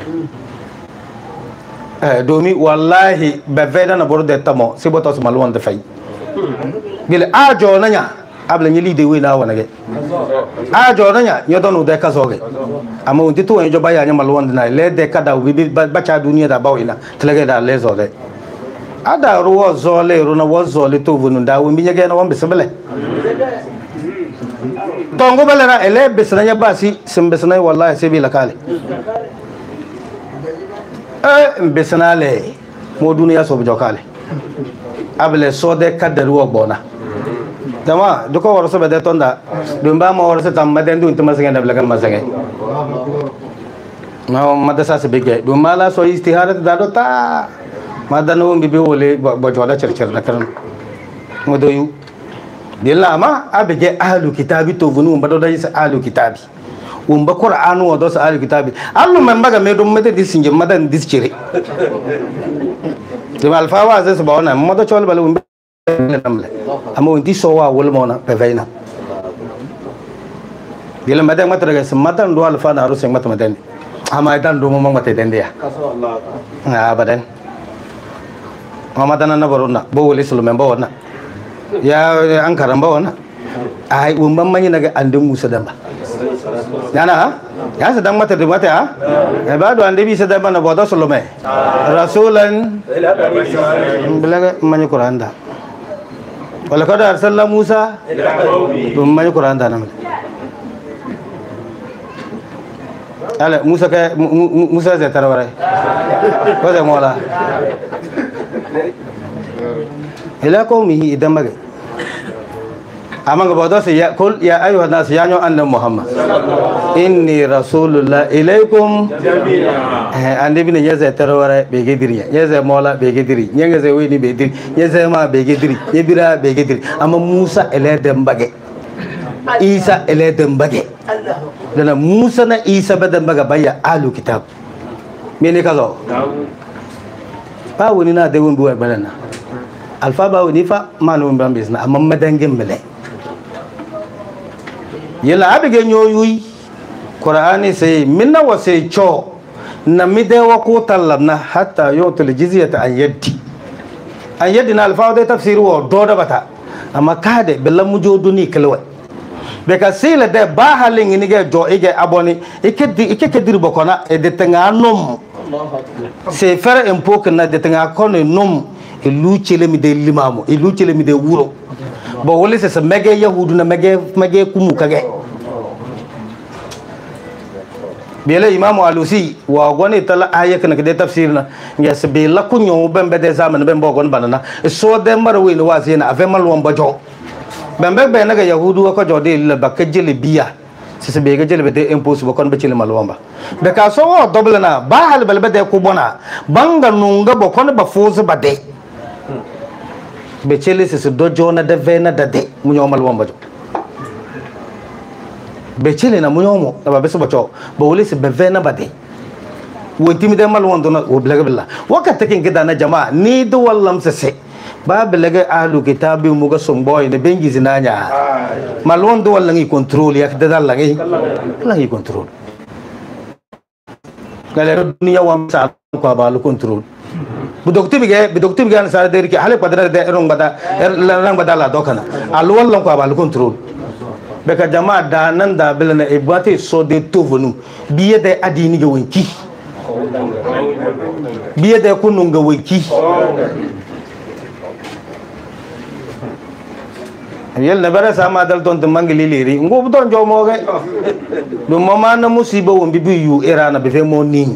domi wallahi be veda na borde tamo si botos malwon de fay bil ajo nanya abla nyili de we na wana ge ajo nanya nyodo de ka zoge amma unti to en joba ya nya malwon na le de ka da bi ba cha duniya da bawina tlege da le zo de ada ruwa zole runa wo zole to vunu da wo minya ge na won bisbele tongo bele na ele bisna nya basi sim bisna wallahi sai bi lakale mbesanale mo duniya so bujokale able so de kadari wo bona dama duko waro so be de tonda dum ba mo waro so tam maden dun tama segen dabla kan masage ma madasa se bege dum mala so istiharat da do ta madano ngi be wole bo joda cercer na kan mo doyu dilla ma abege ahlu kitabi to vunu mbado da isa ahlu kitabi wumba qur'anu wa dos ahlu kitabi allu men baga me dum mete disinje madan discire de alfa wa ze so bawna mo do chol bal wumba namle amo ndi so wa wol mona pe veina dilla madan matra ga madan do alfa na rusen mata madan ama dan do mo mata den dia abadan Muhammadan na barona bo wali sulman ba wannan ya an karan ba wannan ai umman manyi naga andin Musa dan ba yana ya sa dan mata da mata ya ba do ande bi sa dan na bodo sulman rasulan bilaga manyi Qur'an da wala kada arsala Musa manyi Qur'an da na ala Musa zai tarwara ko zai mola ila qaumihi idan maga amma ga bawda sai ya kul ya ayyuha nas ya nyo annabi Muhammad inni rasulullah ilaikum jami'a annabi ne ya zai tarwara be gediri ya zai mola be gediri ya zai wini be gediri ya zai ma be gediri ya bira be gediri amma Musa ila dan bage Isa ila dan bage dana Musa na Isa badan baga baya alu kitab mene kazo ba woni na de wondu balana alfa ba woni fa manu mbam bisna amma madangin mele yela abige nyoyui qur'ani sai minna wa sai cho na mide wa ko talabna hatta yutul jizyata an yaddi na alfa da tafsiru wa doda bata amma kade billan mujoduni kalwa be ka sila de ba halin ni ge jo ige aboni ike kedir bokona e de tanga nom c'est faire un peu que na de tanga kono nom e luchele mi de limamu e luchele mi de wuro bo wole se sa mege yahudu na mege kumu kage bele imamu alusi wa goni tala ayek na de tafsir na ya se be la kunyo bembe de zaman bembe gon banana so de marwe ni wasi na ave malwon bajo bembe be na ga yahudu ko jode le bakajele biya se be ga jele be de impossible kon be chile malwon ba be ka so wo double na ba hal bel be de ko bona banga nunga bo kon ba fozu ba de be chele se dojo na de vena da de mu nyomal won bajo be chele na mu nyomo na ba be so bacho bo wole se be vena ba de wonti mi de mal won do na wo blaga billa wakata kin gida na jama'a ni do wallam se ba blaga ahlu kitabi mu ga somboy ne bengi zinanya mal won do wallangi control yak da dallangi langi control kala dunya wa sa ko ba lu control bu dokti bi gan sa der ki hale padra de rong bada la dokana al wallan ko ba lu control be ka jama'a da nan da bilana e bati so de tovonu biye de adini ga wonki biye de kunu ga wonki yel na bara sama dal ton mangili liri ngo don jomo ge do mama na musiba won bi yu irana be fe mo ni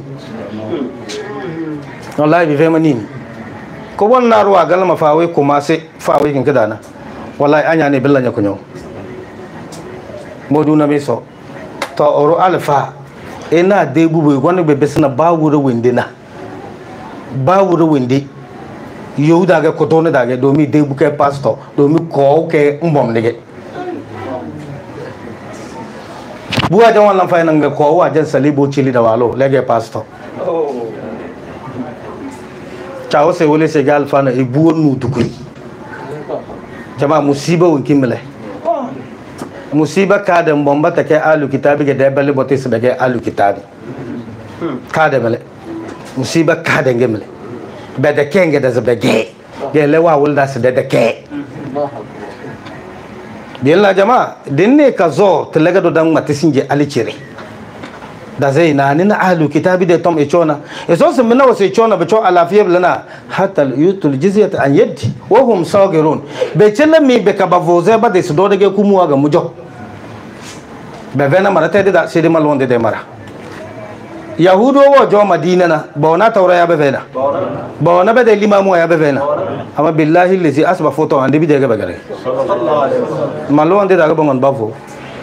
wallahi be fe mo ni ko won na ruwa galma fawe kuma sai fawe kin kidana wallahi anya ne billanya kunyo moduna be so to oro alfa ina de bubu woni be besna bawuro windina bawuro windi yow daga ko tone daga do mi de buke pastor do mi ko ke mbom nige buwa jan wallan fa nan ga ko wa jan salibo chili da walo lege pastor chawo se wole se gal fa na e buwo nu dukui jama musiba won kimle musiba ka da mbomba ta ke alu kitabi ge debale botis be ge alu kitabi ka da mele musiba ka da ngemle beda kenge da zabege gele wa wulda se da ke billa jama dinne ka zo talaga do dan matisinje alicire da zai na ni na ahlu kitabi da tom e chona e so se minna wase chona be cho alafiya lana hatta yutul jizyata an yadi wa hum sagirun be chella mi be ka bavoze ba de se do dage kumuwa ga mujo be vena marate da se de malonde de mara yahudo wo jo madina na bona tawra ya be vena bona be de limamu ya be vena amma billahi lazi asba foto ande bi de ga bagare malonde da ga bongon bavo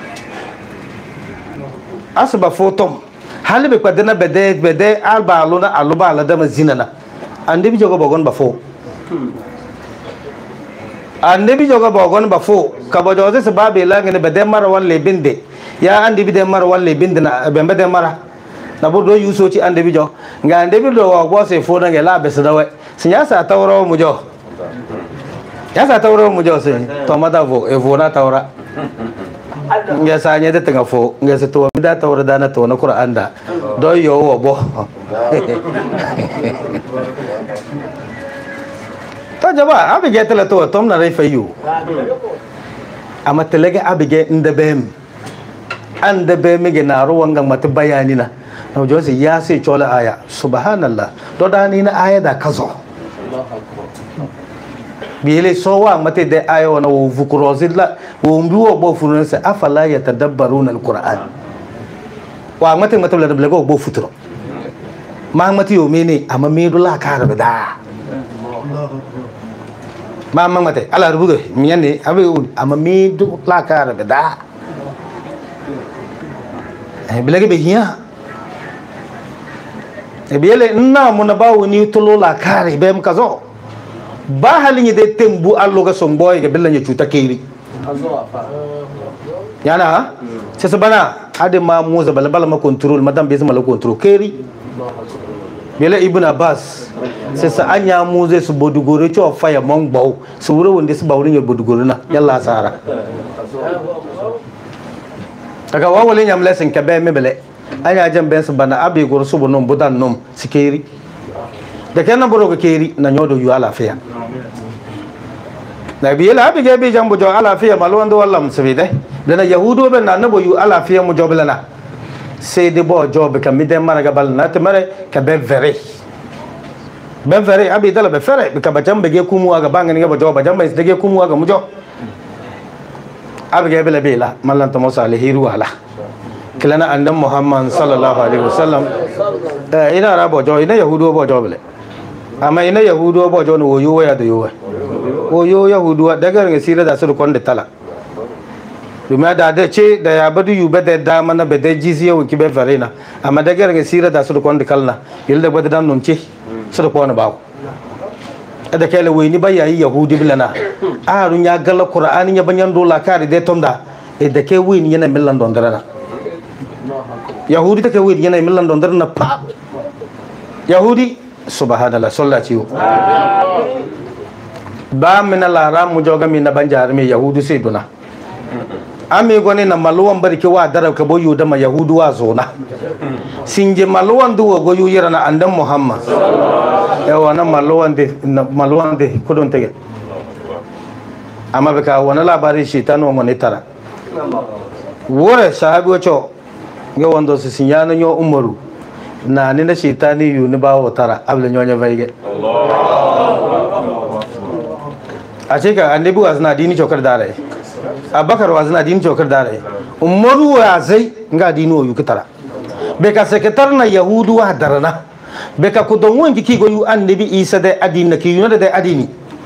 asba foto halibe kwadena bede alba aluna aluba ala da mazinana ande bi jogo bogon bafo ande bi jogo bogon bafo kabo joze se babe la ngene bede mara walle binde ya ande bi de mara walle binde na bembe de mara na bodo yuso ci ande bi jo nga ande bi do wa go se fo na ngela be se dawe sinya sa tawro mu jo ya sa tawro mu jo se to mada vo e vo na tawra nga sa nya de tanga fo nga se to mi da tawra da na to na qur'an da do yo wo bo jaba abige tele to tom na rai fayu amma telege abige inda bem anda bem ge na ruwan ga mata bayani na no jose ya sai chola aya subhanallah to da ni na aya da kazo bile sowa mate de aya wana wo vukurozilla wo mbiwo bo fununsa afala yatadabbaruna alquran wa mate mate la de go bo futuro ma mate yo mene amma me dula kara da ma mate ala rubugo miyane abe amma me dula kara da bilage be hiya bile na mun ba woni tulo la kare be m kazo ba halin yi dai tembu allo ga son boy ga billan ya cuta keri yana sai sabana ade ma muza balbal ma control madam bai zama la control keri bela ibn abbas sai sa anya muze su bodugore cho faya mongbo su wuro wanda su bawurin ya bodugore na yalla sara daga wawalin yam lesson ka be me bele anya jan ben su bana abi gor su bonon budan nom sikeri da kenan boro ga keri na nyodo yu alafiya na biye la bi ge bi jambo jo alafiya malwan do wallam sabide dana yahudo ben na nabo yu alafiya mu joblana sai de bo job ka mi de maraga bal na te mare ka be vere abi dala be fere ka ba jambe ge kumu aga bangani ga bo job jambe de ge kumu aga mu jo abi ge bela bela mallan to musa alhiru ala kilana andan muhammad sallallahu alaihi wasallam ina rabo jo ina yahudo bo jo bele amma ina yahudu ba jona woyo ya da yowa woyo yahudu daga ga sira da su kon da tala duma da ce da ya badu yu bada da mana bada jiziya wuki be farina amma daga ga sira da su kon da kalna yilda bada dan non ce su ko na bawo da kai la wayni bayayi yahudi bilana arun ya galla qur'ani ya banyan dola kare de tonda da kai wayni yana millan don darana yahudi take wayni yana millan don darana pa yahudi subhanallah sallati ba min la ram mu joga min na banjar me yahudu sai duna ame gone na malwan barki wa darab ka boyu da ma yahudu wa zona sinje malwan duwa goyu yira na andan muhammad yawa na malwan de kudon tege amma baka wani labarin shaitan wa ne tara wore sahabi wacho ga wando su sinyana yo umaru na ni na shaitani yu ni bawo tara abla nyonya vaige a ce ka annabi wa zina dini chokar dare abakar wa zina dini chokar dare umaru wa zai nga dini wa yu kitara be ka sekretar na yahudu wa darana be ka kudon wanki ki go yu annabi isa da adini ki yu da adini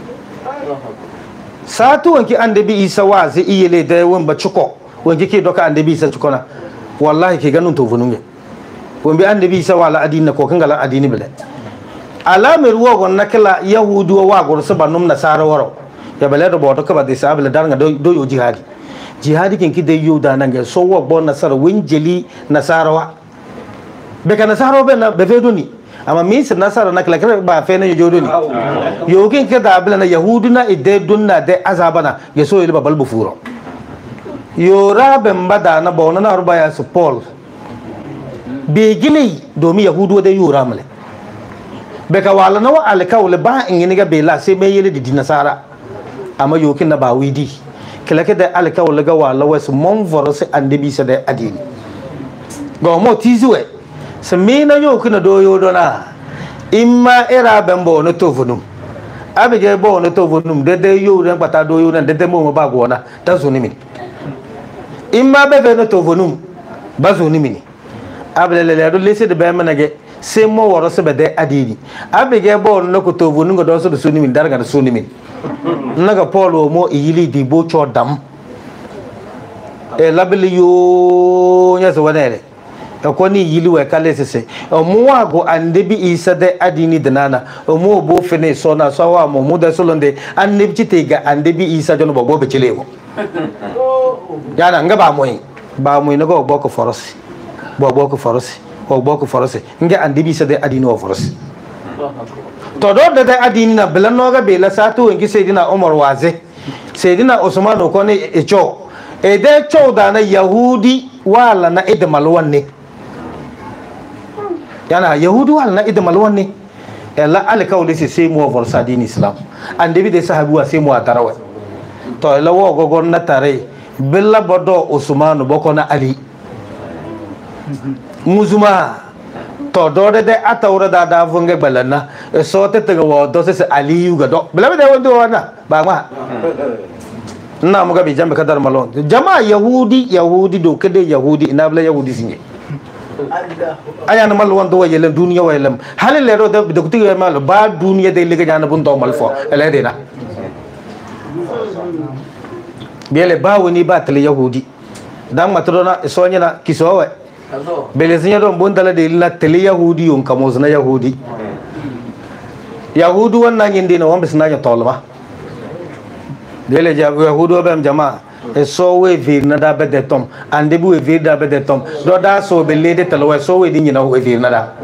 satu wanki annabi isa wa zai iyele da wan ba chuko wanki ki doka annabi isa chukona wallahi ki ganun to fununge wambi annabi isa wala adini ko kangala adini bele alamir wo gon nakala yahudu wa gor sabanum nasara waro ya bele do boto ka bade sabele daranga do yo jihadi kin ki de yo da nange so wo bon nasara winjeli nasara wa be kana nasara be na be fedoni amma min sir nasara nakala kare ba fe na yo doni yo kin ka da bele na yahudu na ide dunna de azabana ya so yele babal bu furo yo rabe mbada na bona na ruba ya su paul be gile domin yahudu da yura male be ka wala na wa alkawle ba in ni ga bela sai me yele di nasara amma yokin na ba widi kila ke da alkawle ga wala wasu mon vorose annabi sa da adini go mo tizuwe se me na yokin na doyo dona imma era bembo no tovunum abige bo no tovunum de yo ran pata doyo na de mo ba go na ta zunimi imma be no tovunum ba zunimi abelele do lese de bema nage se mo woro se bede adini abige bo no ko to vunu ngo do so suni min darga do suni min naga polo mo yili di bo chodam e labili yo nya so wanere e ko ni yili we kale sese o mo wago andebi isa de adini de nana o mo bo fene so na so wa mo mu da solonde andebi chitega andebi isa jono bo be chilewo yana ngaba moyi ba moyi no go boko forosi boko forosi nge andibi sa de adini o forosi to do de adini na belano ga bela satu ngi sayidina umar waze sayidina usman ko ne echo e de cho da na yahudi wala na idmal wanne yana yahudi wala na idmal wanne ela alkawli se mo forsa din islam ande bi de sahabi wa se mo atarawe to ela wo gogon na tare billa bodo usman boko na ali muzuma to do de atawra da funge balana so te te wo do se ali yu ga do bela de wondo wana ba ma na muga bi jambe kadar malon jama yahudi do kede yahudi ina bla yahudi sinye aya na mal wondo wa yelen duniya wa yelen halin le do de kuti mal ba duniya de liga jana bun do mal fo ele de na bele ba woni ba tele yahudi dan matrona sonya na kisowe bele sinya do bon dala de la tele yahudi on kamos na yahudi yahudu wannan yindi na wambe sina ya tolma bele yahudu bam jama e so we vir na da be de tom ande bu we vir da be de tom do da so be le de tele so we din na we vir na da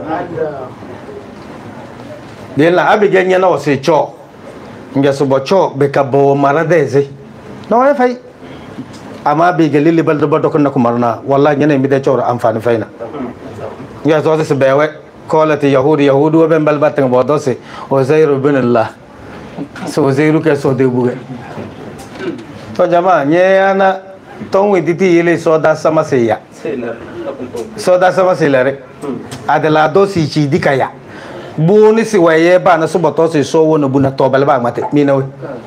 de la abi genya na o se cho nge so bo cho be ka bo maradeze no e fay amma be galili bal do dokon na kumarna wallahi nyane mi de choro amfani fayna nge so se bewe kolati yahudu be bal batang bo do se Uzairu bin Allah so Uzairu ke so de buge to jama nyana ton we diti yele so da sama se ya so da sama se lere adela do si chi dikaya buni si waye ba na so boto se so wono buna to bal ba mate mi na we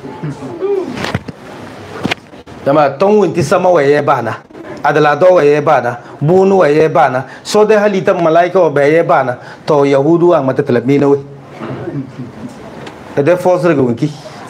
jama ton we ti sama waye ba na adala do waye ba na bunu waye ba na so de halita malaika o baye ba na to yahudu wa mate tele mi na we de force ga winki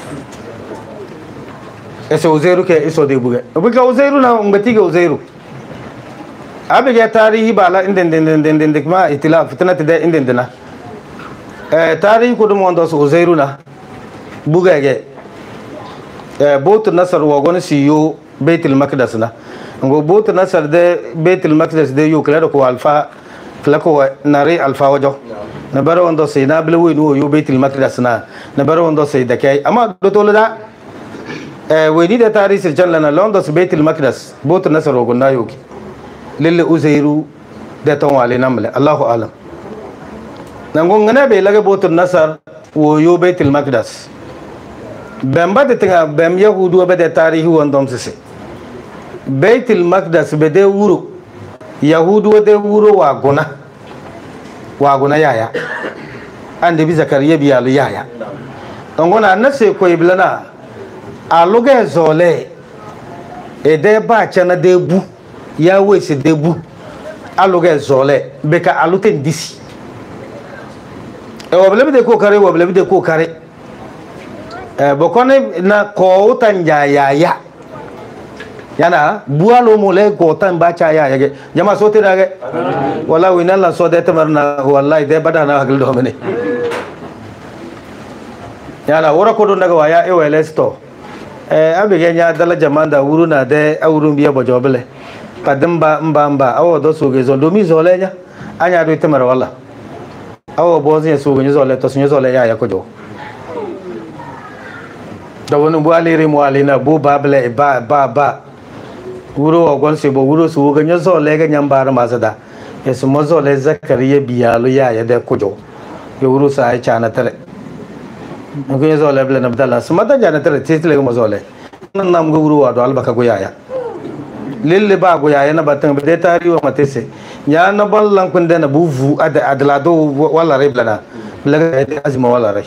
ese Uzairu ke iso de buge buga Uzairu na ngati ga Uzairu abiga tarihi bala inden kuma itilaf fitnat de inden na tarihi ko dum wando so Uzairu na buga ge botu nasar wa gon siyo baitul maqdis na ngo botu nasar de baitul maqdis de yo kala ko alfa kala ko nari alfa wajo na baro wando sai na bele wenu yo baitul maqdis na baro wando sai da kai amma do to da wani da tarihi sirjan lana londo su baitul maqdis botu nasar wa gon na yoki lille Uzairu da tan wale namle Allahu alam nango ngana be laga botu nasar wo yo baitul maqdis bamba de tinga bam yahudu be de tarihi wondom sese baitul maqdis be de wuro yahudu de wuro wa gona yaya ande bi zakariya bi alu yaya ngona nase ko iblana aluga zole e de ba chana de bu ya wese de bu aluga zole be ka aluten disi e wobele de ko kare wobele de ko kare bokone na ko tanja ya yana bualo mole ko tan ba cha ya ge jama so te dage wallahi wina la so de tamarna wallahi de badana hagil do mene yana wora ko do daga waya e wele sto abe ge nya dala jama da wuru na de awuru biya bojobele kadamba mbamba awo do so ge zo do mi zo le nya anya do tamar walla awo bozi so ge zo le to so le ya ko jo da wani bu aliri mu alina bu babla ba wuro ogon se bo wuro su ga nyazo le ga nyambara masada yesu mozo le zakariya biyalu ya da kujo yo wuro sa ai chana tare ko nyazo le bla nabdala sumata jana tare titile mo zole nan nam go wuro wado albaka go yaya lille ba go yaya na batan be tariwa matese ya na ballan kun da na buvu adala do wala reblana laga azma wala rai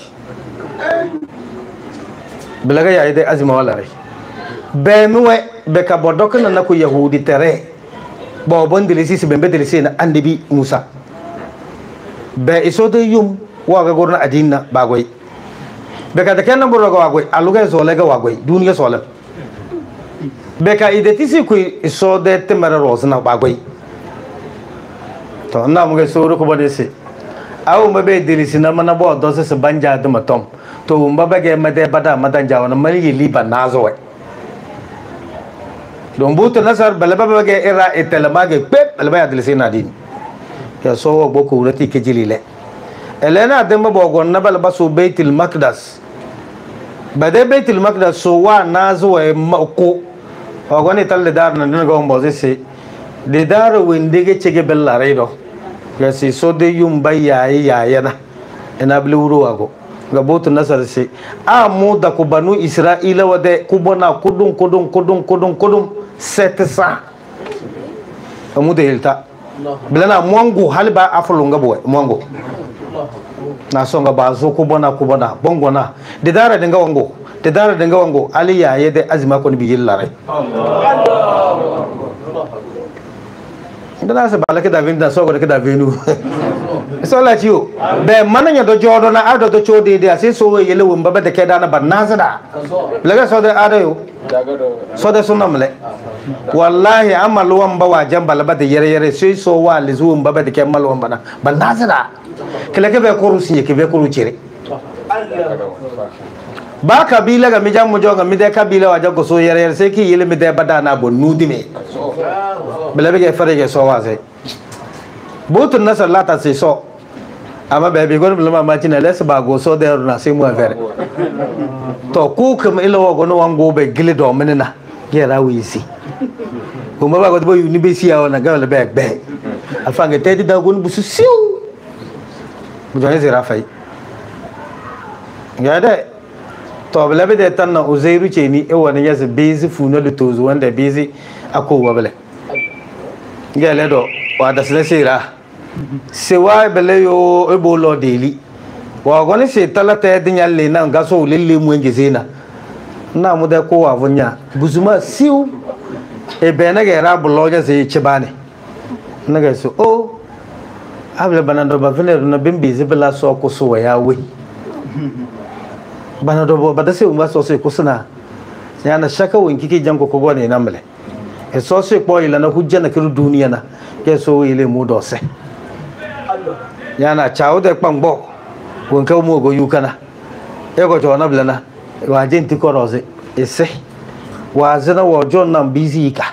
belaga ya ide azima wala rai be nuwe be ka bodokna na ko yahudi tere bo bon dilisi be be dilisi na andibi musa be isodo yum waga gorna adinna bagoy be ka de kenna boroga wagoy aluga zolega wagoy duniya solam be ka ide tisi ko isode temara rosna bagoy to na mo ge soro ko bodese aw mabe dilisi na mana bo do se banja de matom to mbabage made bada madan jawana mali liba nazo don butu nasar balabage ira itelamage pep balaba adlisina din ya so boko urati kejilile elena demba bogon na balaba so baitul maqdis bade baitul maqdis so wa nazo e mako ogoni talle dar na ngo mboze se de dar wendige chege bella redo ya si so de yum bayya yana ina bile wuro wago ga botu nasar se a mu da ku banu isra'ila wade ku bona kudum 700 amu da hilta bilana mongo halba afulunga boy mongo na songa bazo ku bona bongona de dara dinga wango ali ya yede azima ko ni bigil lare ndana se balake da vinda so ko da venu so la ciwo be mananya do jodo na ado to chodi dia sai so yele wumba ba da ke dana ban nazada laga so da ado yo so da sunamle wallahi amal wamba wa jambal ba da yere sai so wa lizu wumba ba da ke mal wamba na ban nazada kila ke be kurusi ke be kuru cire ba kabila ga mijam mo jonga mi de kabila wa jago so yere sai ki yele mi de badana bo nudime bela be ke fare ke so wa sai botun nasar lata sai so amma bai bai gwani bulama maci na lesa ba go so da na sai mu afere to ku kuma ila wa gono wango be gile do menina ge rawi si kuma ba go bo ni be si ya na ga le be afanga tedi da gon bu su siu mu jone zira fai ga da to bela be de tan na uzairu ce ni e wani yasa bezi funo da tozo wanda bezi ako wa bele ga le do wa da sira sewa bele yo ebolo deli wa goni se talata dinya le na ngaso lele mu ngezena na mu da ko wa vunya buzuma siu e bena ga ra buloja se chibane na ga so o abla banando ba vener na bimbi zibla so ko so ya we banando ba da se umba so se ko suna ya na shaka wonki ki jango ko gone na male e so se ko ila na hujja na kiru duniya na ke so ile mu do se yana chawo de pangbo won ka mo go yukana e go jona blana wa jenti ko roze ese wa zana wo jon nam busy ka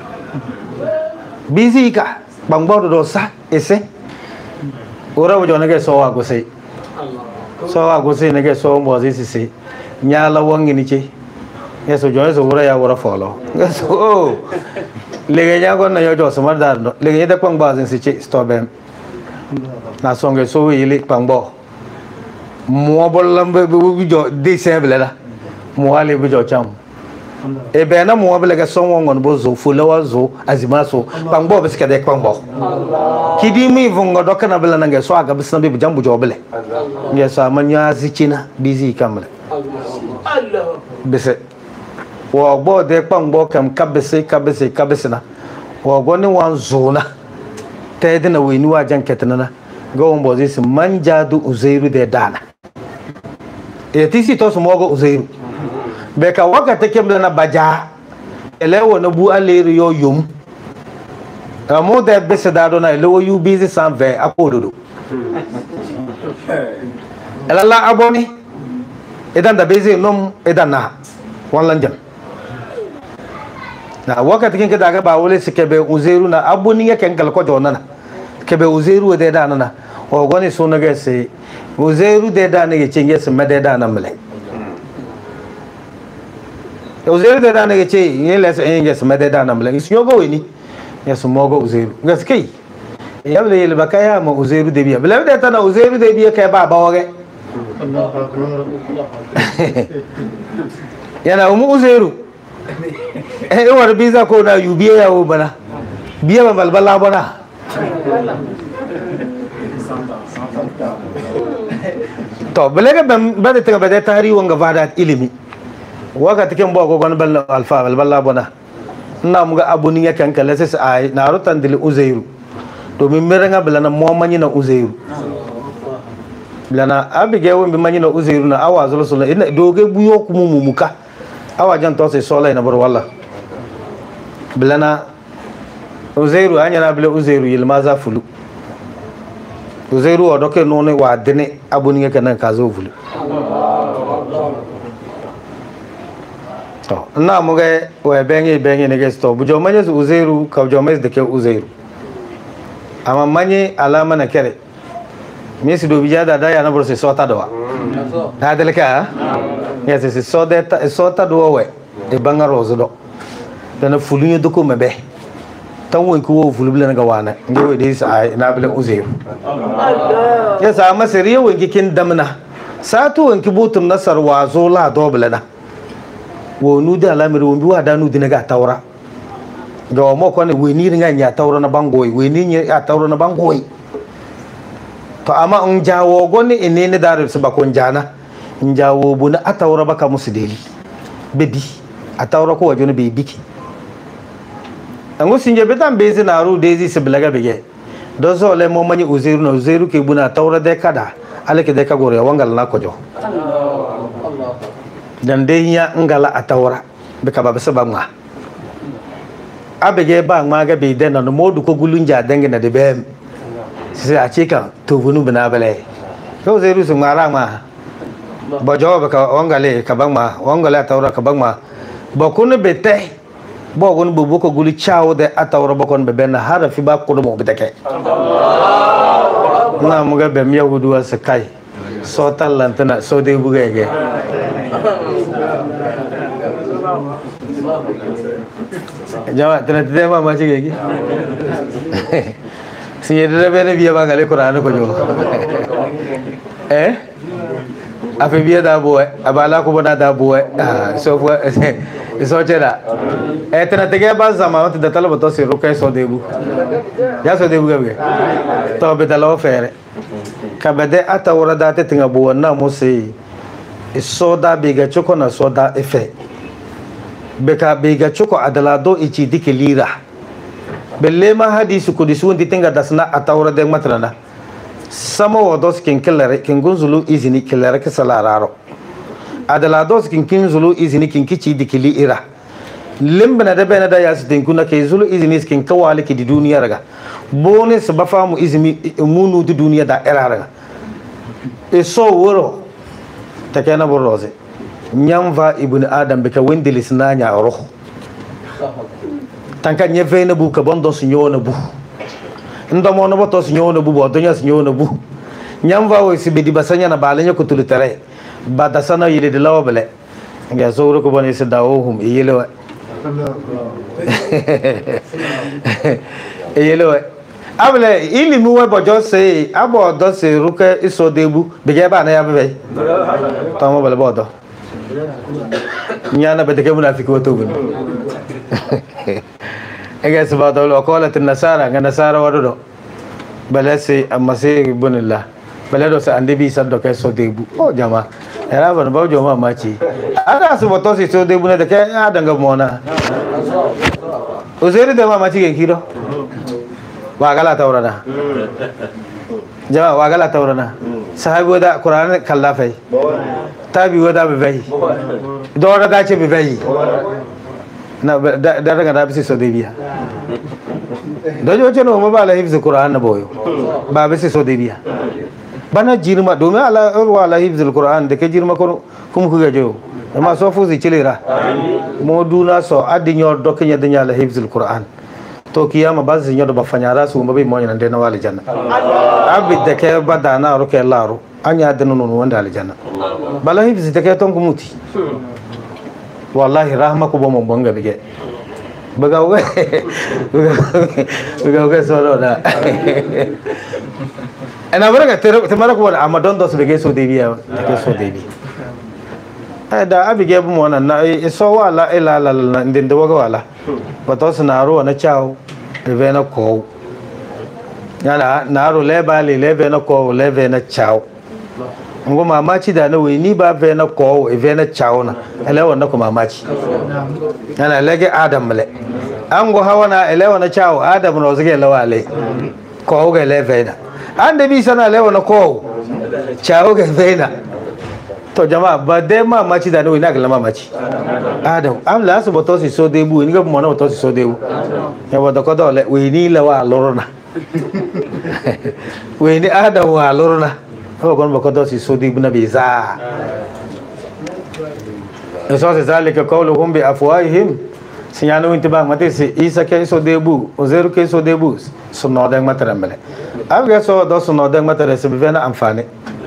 pangbo do sa ese ora wo jona ke so wa go se ne ke so mo zi se nyala wangi ni che eso jona so ora ya ora folo so lege nya go na yo jo so mar do lege de pangbo zin se che stobem na songe so yele pangbo mo bolambe bu jo december la mo ale bu jo cham e be na mo bele ga son wongon bo zo fulawa zo azima so pangbo be skade pangbo kidi mi vongo dokana bele na ga so aga bisna be jambu jo bele ya sa manya zikina busy kamle Allah bese wo bo de pangbo kam kabese na wo goni wan zona tedina we ni wa janketana na go on bozis manjadu uzairu de dana e tisi to so mogo uzairu be ka wakati kemle na baja elewo na bu aleru yo yum amo de bese dado na elewo yu busy sanve akododo elala aboni edan da busy nom edan na wallanjam na wakati kin kada ga ba wole sikebe uzairu na aboni yake ngal ko jonana kebe uzairu de dana na o goni so na gese uzairu de dana ge cenge se mede dana mele uzairu de dana ge ce yele se enge se mede dana mele is yogo weni yeso mogo uzairu gaske yable yele bakaya mo uzairu de biya bele de tana uzairu de biya kai ba bawoge yana umu uzairu e war biza ko na yubiya yawo bana biya ba balbala bana to belega bade tega bade tari wonga vada ilimi wakati ken bo go gon balla alfa balla bona na muga abuni ya kan kala sai ai na rotan dil uzairu to min merenga bala mo manyi na uzairu blana abige won bi manyi na uzairu na awa zulu sulu ina doge buyo ku mumuka awa jan to sai sola ina bar walla blana uzairu anya na bla uzairu yilma za fulu uzairu o doke none wa dene abuni ya kan ka zo fulu to na muga wa bengi ne gesto bujo manye uzairu ka bujo mes de ke uzairu ama manye alama na kere mesi do bijada da ya na bro se sota do da deleka ya se sota do we e banga rozo do dana fulunyo do ko mebe tan won ko wo fulbula ga wana ngewe de sa na bla uzairu ya sa masari won kin damna satu won ki butum nasar wa zo la dobla na wo nu da lamir won biwa da nu dinaga tawra ga mo ko ne we ni nga nya tawra na bangoy we ni nya tawra na bangoy to amma in jawo goni ine ne da su ba kon jana in jawo bu na atawra baka musu deli bebi atawra ko wajo ne be biki an gusin je betan be zina ru dezi se blaga bege do zo le mo mani uzairu no uzairu ke buna tawra de kada alake de ka gore wangal na kojo dan dai ya ngala atawra be ka ba se ba ma abege ba ma ga be de na no modu ko gulunja dange na de be sai a ce kan to bunu bina bale ko zai rusu mara ma ba jawab ka wangale ka ban ma wangale atawra ka ban ma ba kun bete ba gon bu ko guli chawo de atawra ba kon be ben harafi ba ko mo bitake na mu ga be mi yahudu wa sakai so tallantana so de bugege jawa tana de ma ma ci sinyedere bene biya bangale Qur'an ko jo afi biya da boy abala ko bona da boy so so chera tena tege ba zama da talaba to se rukai so debu ya so debu gabe to be dalo fere ka bede atawra da te tinga bo na musi so da biga choko na so da efe beka biga choko adala do ichi dikilira belle ma hadisi kudisi wonti tenga dasna atawra de matrana sama wados kin killare kin gunzulu izini killare ke salararo adala dos kin zulu izini kin kici dikili ira limbana da bena da yasu tin kuna ke zulu izini kin kawale ki di duniya raga bone su ba famu izini munu di duniya da ira raga e so woro ta kana borroze nyamva ibn adam be ka wendi lisnanya roh tanka nyeve na bu ka bondo sinyo na bu ndo mo no boto sinyo na bu bodo nya sinyo na bu nyamva wo si be di basanya na balanya ko tulutare bada sana yile de lawa bele nga zoro ko boni se dawohum yele yele abele ili mu we bojo se abo do se ruke iso debu be ge ba na ya be to mo bele bodo nyana be de ke munafiki wato bu ega se ba do lo qalat an-nasara nga nasara wadodo bele se amase ibnillah bele do se andebi saddo ke so debu o jama era ban ba joma maci ada su boto si so debu ne de ke adanga mona uzeri de ma maci ke kiro wa gala tawrana jama wa gala tawrana sahabi wada qur'an kalla fai tabi wada be bai do da ce be bai na da daga da bisi so debiya do jo ce no ma ba la hifz qur'an na boyo ba bisi so debiya bana jirma domin ala wala hifzul qur'an da ke jirma ko kuma ku gajo amma so fuzi cilira mo duna so adinyo doknya danya la hifzul qur'an to kiyama ba zin yodo ba fanyara su mabai mo nyana de na wali janna abid da ke badana roke laro anya da nono wanda al janna bala hifzi da ke ton ku muti wallahi rahma ko bo mo banga bige baga so da ana baraga temara ko amma don dos bege so debiya ke so debi da abige bu mo nan na so wala ila la ndin da waga wala wato sunaro na chao leve na ko yana naro lebali leve na ko leve na chao ngo mamaci da na ni ba ve na ko ve na chao na ele wonna ko mamaci yana lege adam le ango hawana ele wonna chao adam no zage lawale ko ga leve na ande bi sana lewa na ko chawo ga veina to jama'a ba dai mamaci da ni na ga mamaci adam am la so boto si so debu ni ga mo na boto si so debu ya bodo ko dole we ni lawa lorona we ni adam wa lorona ko gon bo ko do si so debu na biza eso se zalika qawluhum bi afwahihim sinyano intiba mate se isa ke so debu o zero ke so debu sunno da matarambele abga so do sunno da matare se bivena amfani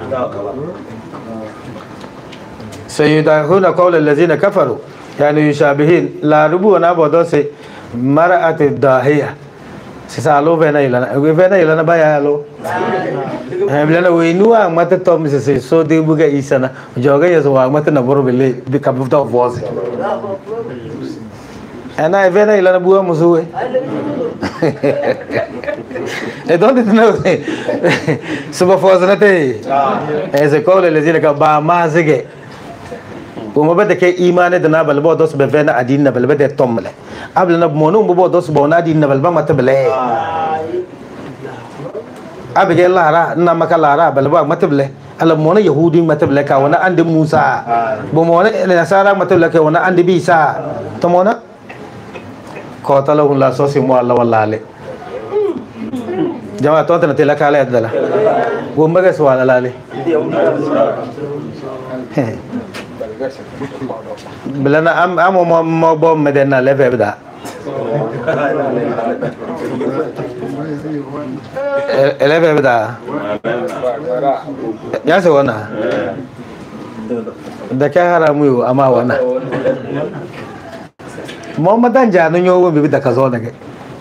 sayyidahuna qawl allazina kafaru yani yushabihin la rubu na bodo se mar'at dahiya sisa alo vena ilana baya alo bilana we nuwa mata tom se so de buga isana joga yeso wa mata na boro bele bi kabuta voice ana vena ilana buwa musuwe e donde no suba voice na te se kole le zile ka ba mazige وما بدك إيمان دنا بالبو دوس بفنا أديننا بالبدء تومله قبلنا بمونو ببو دوس بونا أديننا بالبا ما تبله أبغى الله را نما كلا را بالبا ما تبله على مونا يهودي ما تبله كونا عند موسى بمونا نصارى ما تبله كونا عند بيسا تمونا قاتله الله سوسي مو الله والله عليه جماعة توتنا تلا كاله أدلا وما سوال الله عليه بلنا ما بوم مدينة لفه بدا لفه بدا يا سوانا دكها راميو أما وانا محمد جانو نيو بيبدا كزونا كي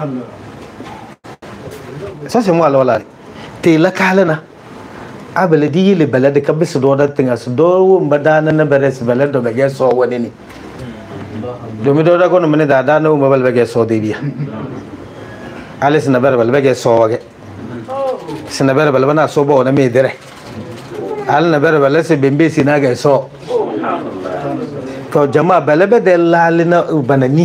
ساسي مو الله ولا تيلا كالنا abele di le balade ka bis do da tinga so do mbadana na beres balade do bege so woni ni do mi do da ko no mene da no mabal bege so de dia alis na ber bal bege so wage sina ber bal bana so bo na me dire al na ber bal se bembe sina ga so ko jama balabe de lalina banani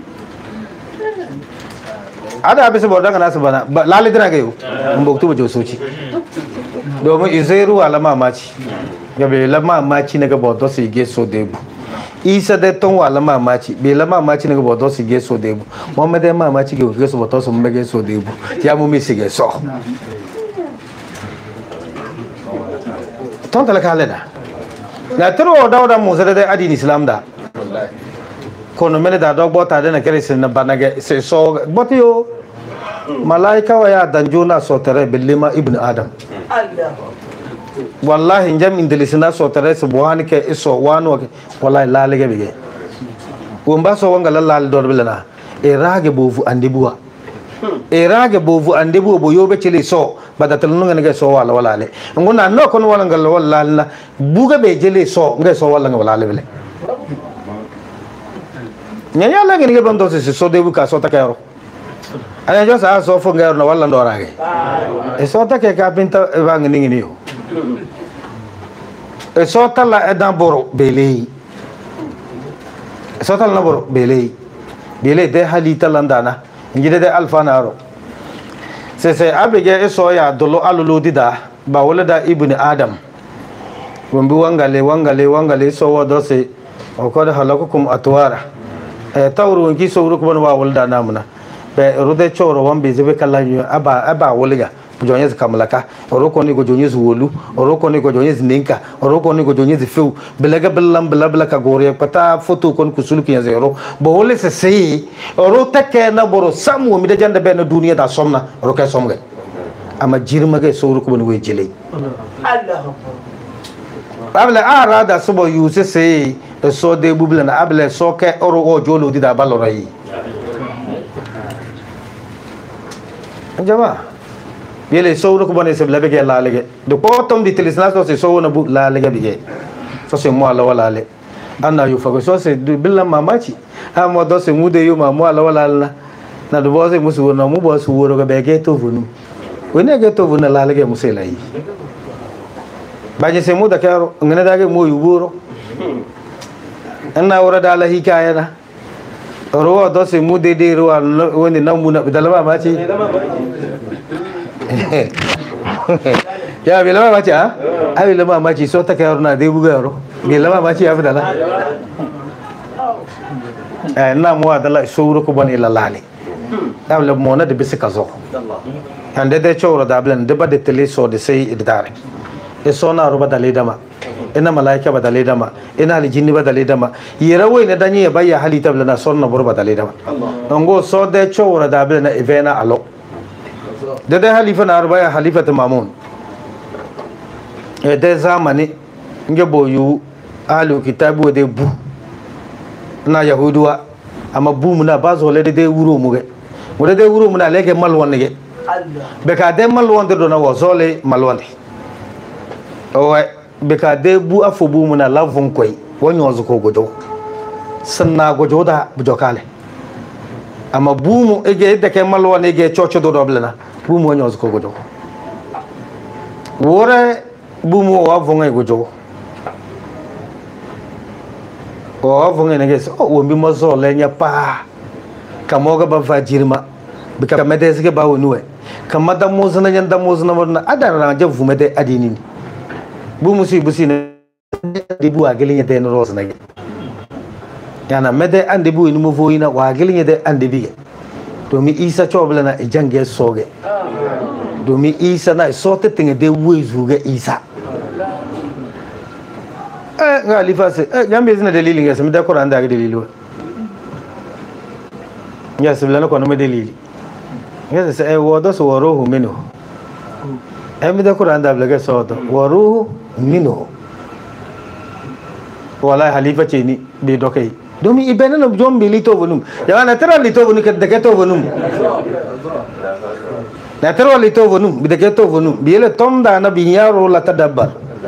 ada abis bo da kana so bana lalidina ga yu mboktu bo jo soci domin izairu alama maci gabe lama maci na gaba do su ge so debu isa da ton alama maci be lama maci na gaba do su ge so debu muhammad ma maci ge so boto su mege so debu ya mu mi sige so ton tala kale da na tro da musa da adini islam da kono mele da do bota da na kirisin na banage se so botiyo malaika wa ya danjuna so tare billima ibn adam wallahi jam indilisina so tare su buhani ke iso wano wallahi lalige bige womba so wanga lallal dor bilana e rage bovu andibuwa e rage bovu andibuwa bo yobe chili so badatal nunga nge so wala wala le ngona no kono wala ngal wala na buga be jeli so nge so wala wala le bele nyanya la nge bando se so debu ka so takayro ana jo sa so fo ngar no wala ndorage e so ta ke ka pinta bang ningi ni e so ta la edan boro bele so ta la boro bele de halita landana ngide de alfa naro se abege e so ya dolo alulu dida ba wala da ibn adam wambi wangale so wado se o ko da halakukum atwara e tawru ngi so ru ko wa wala da namuna be rude choro wambe zebe kala aba woliga jonyezi kamlaka oroko ni go jonyezi wolu oroko ni go jonyezi ninka oroko ni go jonyezi feu belega belam belabla ka gore pata foto kon kusulu ki zero bo wole se sei oro take na boro samu mi de jande ben duniya da somna roke somga ama jirma ge so ruko bon we jele allah abla arada subo yuse sei so de bubla na abla so ke oro o jolo di da balorai jama yele sowru ko bone se labe ke la lege de ko tom di tilisna so se sowna bu la lege bige so se mo ala wala le anna yu fago so se billa mamachi amo do se mude yu mamo ala wala na do bo se musu no mu bo su woro ga bege to vunu wene ge to vunu la lege musela yi baje se muda karo ngene dage mo yu woro anna wora da la hikaya na ro do se mude de ro woni namuna bidalama machi ya bilama machi ha abi lama machi so ta kayar na de bugaro bilama machi ya fidala na mo adala so ro ko bani lalali dabla mo na de bisika zo ande de choro dabla de ba de tele so de sei idare e so na ro badale dama ina malaika badale dama ina aljinni badale dama yera wai na danyi ba ya hali tabla na sonna bur badale dama ngo so de choro dabla na evena alo de halifa na arba ya halifa mamun e de zamani nge boyu alu kitabu de bu na yahuduwa amma bu muna ba zo le de wuro mu ge wode de wuro muna leke malwon ge be ka de malwon de dona wozole malwon o be ka de bu afobu muna lavon koy wonyo zuko gojo sanna gojo da bujokale ama bumu ege de ke malwon ege chocho do doblena bumu wonyo zuko gojo wore bumu wa vonga gojo o vonga ne ges o wombi mazo lenya pa kamoga ba fajirma bika mede sike ba wonuwe kamada mozna nyanda mozna morna adara je vumede adini bumu si busi ne dibu agelinya de rosna ge yana mede ande bu ni mo foyina wa agelinya de ande bi domi isa chobla na jange soge domi isa na sote tinge de wezuge isa ngali fase jambe zina dalili ngasa mida Qur'an da ga dalili ya siblana ko no me dalili ngasa sai wodo so waruhu minhu mida Qur'an da blaga soto waruhu minhu wala halifa ce ni be dokai domin ibena no jombe lito bonum ya na tara lito bonum ke daga to bonum na tara lito bonum bi daga to bonum bi le tomda na bi yaro la tadabbar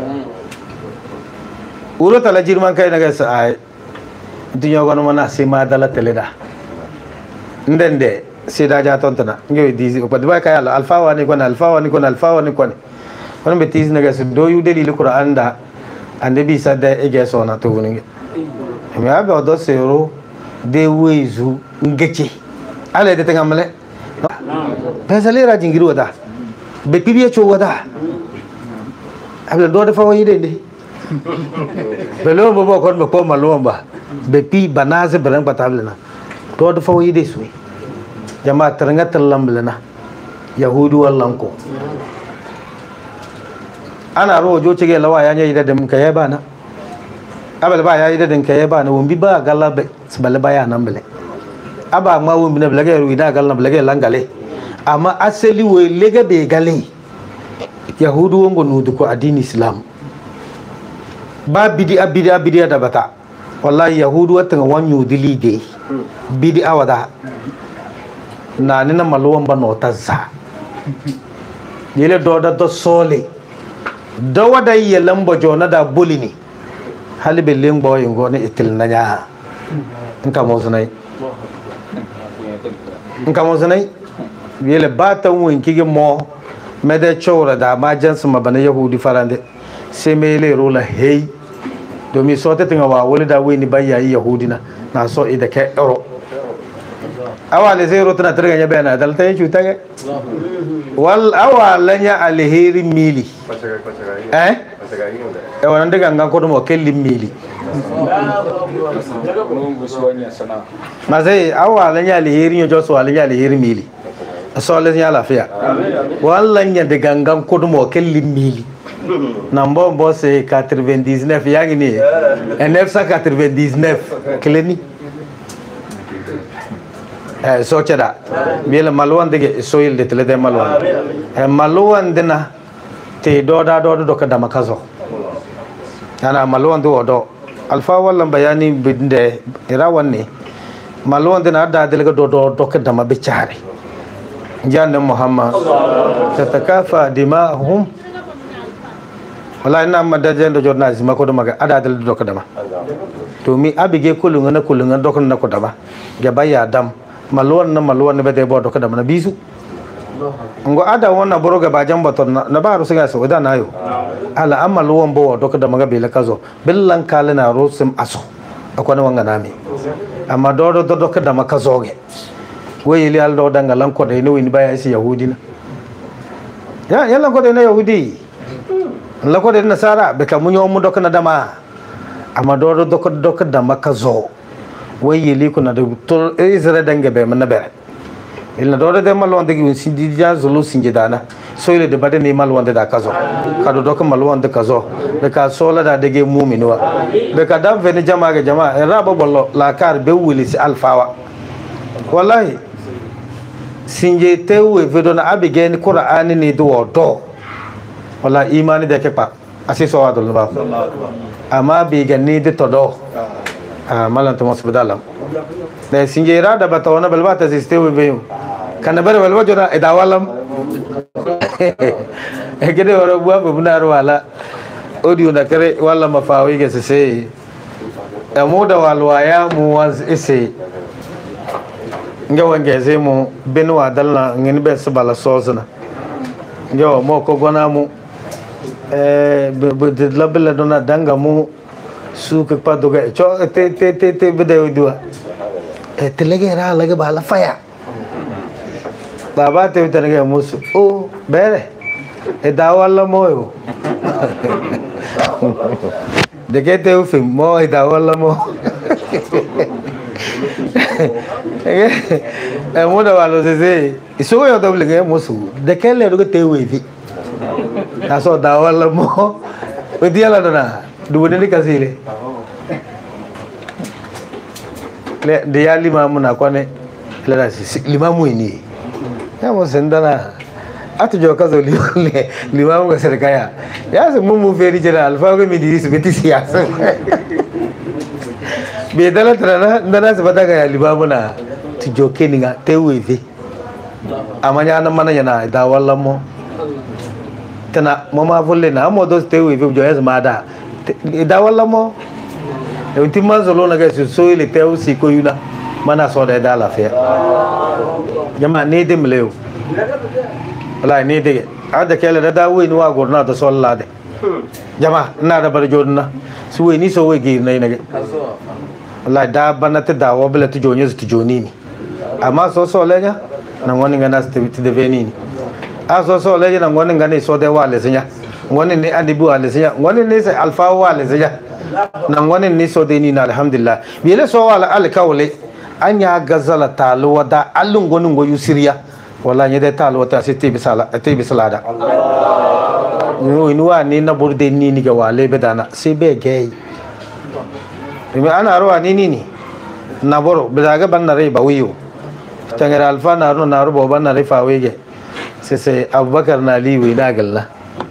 uro tala jirman kai naga sa ay dinyo gono mana sima dala teleda ndende sida ja tontana ngewi dizi ko diba kay alfa wani kon alfa wani kon alfa wani kon on be tiz naga su do yu dalil qur'an da ande bi sadda ege sona to woni mi abe odo sero de wezu ngeci ale de tangamle pesale ra jingiru wada be pibiye cho wada abla do de fa wayi de belo bobo kon be ko malomba be pi banaze berang batablena to do fawi de suwi jama teranga telamblena yahudu wallanko ana ro jo cege lawa ya nyi da dem kaye bana abal ba ya ida den kaye bana wombi ba galla be sbal ba ya nambele aba ma wombi na blage ru ida galla blage langale ama aseli we lega be gale yahudu wongo nudu ko adini islam ba bidi da bata wallahi yahudu wata wanyo dilide bidi awada na nina malwan ba nota za yele doda do sole da wada yi lamba jona da bulini halibe lengbo yingo ne itil nanya nka mo zanai yele bata won kige mo mede chora da ma jansu mabana yahudi farande semele rola hey domin so ta tinga wa wani da wani bayya yi yahudina na so ida ke ero awale zero tana targa nya bana dal tay cuta ga wal awalan ya alheri mili wannan daga ngan ko mo kelli mili ma sai awalan ya alheri yo so awalan ya alheri mili so le ya lafiya wallan ya daga ngan ko mo kelli mili Nambo bosse 99 yangi ni 999 kleni so chada biela malwan de soil de tele de malwan malwan dina te doda do ka dama kazo ana malwan do alfa wallan bayani binde irawan ne malwan dina da de do ka dama be chare janna muhammad tatakafa dimahum wallahi na madajen da jornalist mako da maga adadal do ka dama to mi abige kulunga dokon na ko dama ga baya dam malwan be de bo do ka dama na bisu ngo ada wona boroga ba jamba to na baro singa so da nayo ala amal won bo do ka dama ga bela kazo billan kalina rosim aso akwana wanga nami amma do ka dama kazo ge wayili al do danga lan ko de no wini baya isi yahudina ya yalla ko de na yahudi la ko de nasara be ka munyo mu dokna dama amma do dokka dama kazo wayili ko na do to izra dange be man bere ilna do de malwon de wi sindi ja zulu sinje dana soyle de bade ni malwon de da kazo kado dokka malwon de kazo be ka sola da de ge mu'minwa be ka dam fe ni jama rabo bollo la kar be wuli si alfawa wallahi sinje tewe vedo na abige ni qur'ani ni do wala imani da ke pa asiso wa dol ba amma bi ganni de todo malan to mosbadalam ne sinje ra da bata wana balbata sistewe be kana bare wal wajona ida walam e gede woro bua be bunar wala audio na kare wala mafawi ga sai e mu da walwaya mu was ise nga wange zai mu benwa dalna ngin be subala sozna yo mo ko gona mu be labla dona danga mu su ka pa doga cho te bede dua te lege ra lege bala faya baba te lege musu o bere e da wala mo yo de que te u film mo e da wala mo e mo da wala se iso yo doble ge musu de que le do te u vi aso da wala mo o dia la dona du ne kasile le de ya limamu na kwane le da limamu ni ya mo sendana atu jo kazo limamu ga serikaya ya se mu feri jela alfa ko mi dirisi beti siyasa be dala trana ndana se bata ga limamu na ti jo keninga tewevi amanya na mana yana da walla mo tana mama volle na mo do tewevi jo es mada da walla mo e ultima zolo na ga so ile teu si ko yuna mana so da la fe jama ne de mleo wala ne de ada kele da we ni wa gorna da solla de jama na da bar jodna su we ni so we gi nei nage wala da banata da wa bela tu jonye tu joni ni amma so leja na ngoni ngana ti de veni a so leja na ngoni ngane so de wale sinya ngoni ne adibu wale sinya ngoni ne sai alfa wale sinya na ngoni ne so de ni na alhamdulillah bile so wala alkawle anya gazala taluwa da allun gonin goyu siriya wala nyede taluwa ta sai te bisalada no inuwa ni na burde ni ga wale bedana sai be gay me ana arwa ni na boro bedaga banna re bawiyo tangara alfa na ro na ro bo banna re fawege sai abubakar na liwi na galla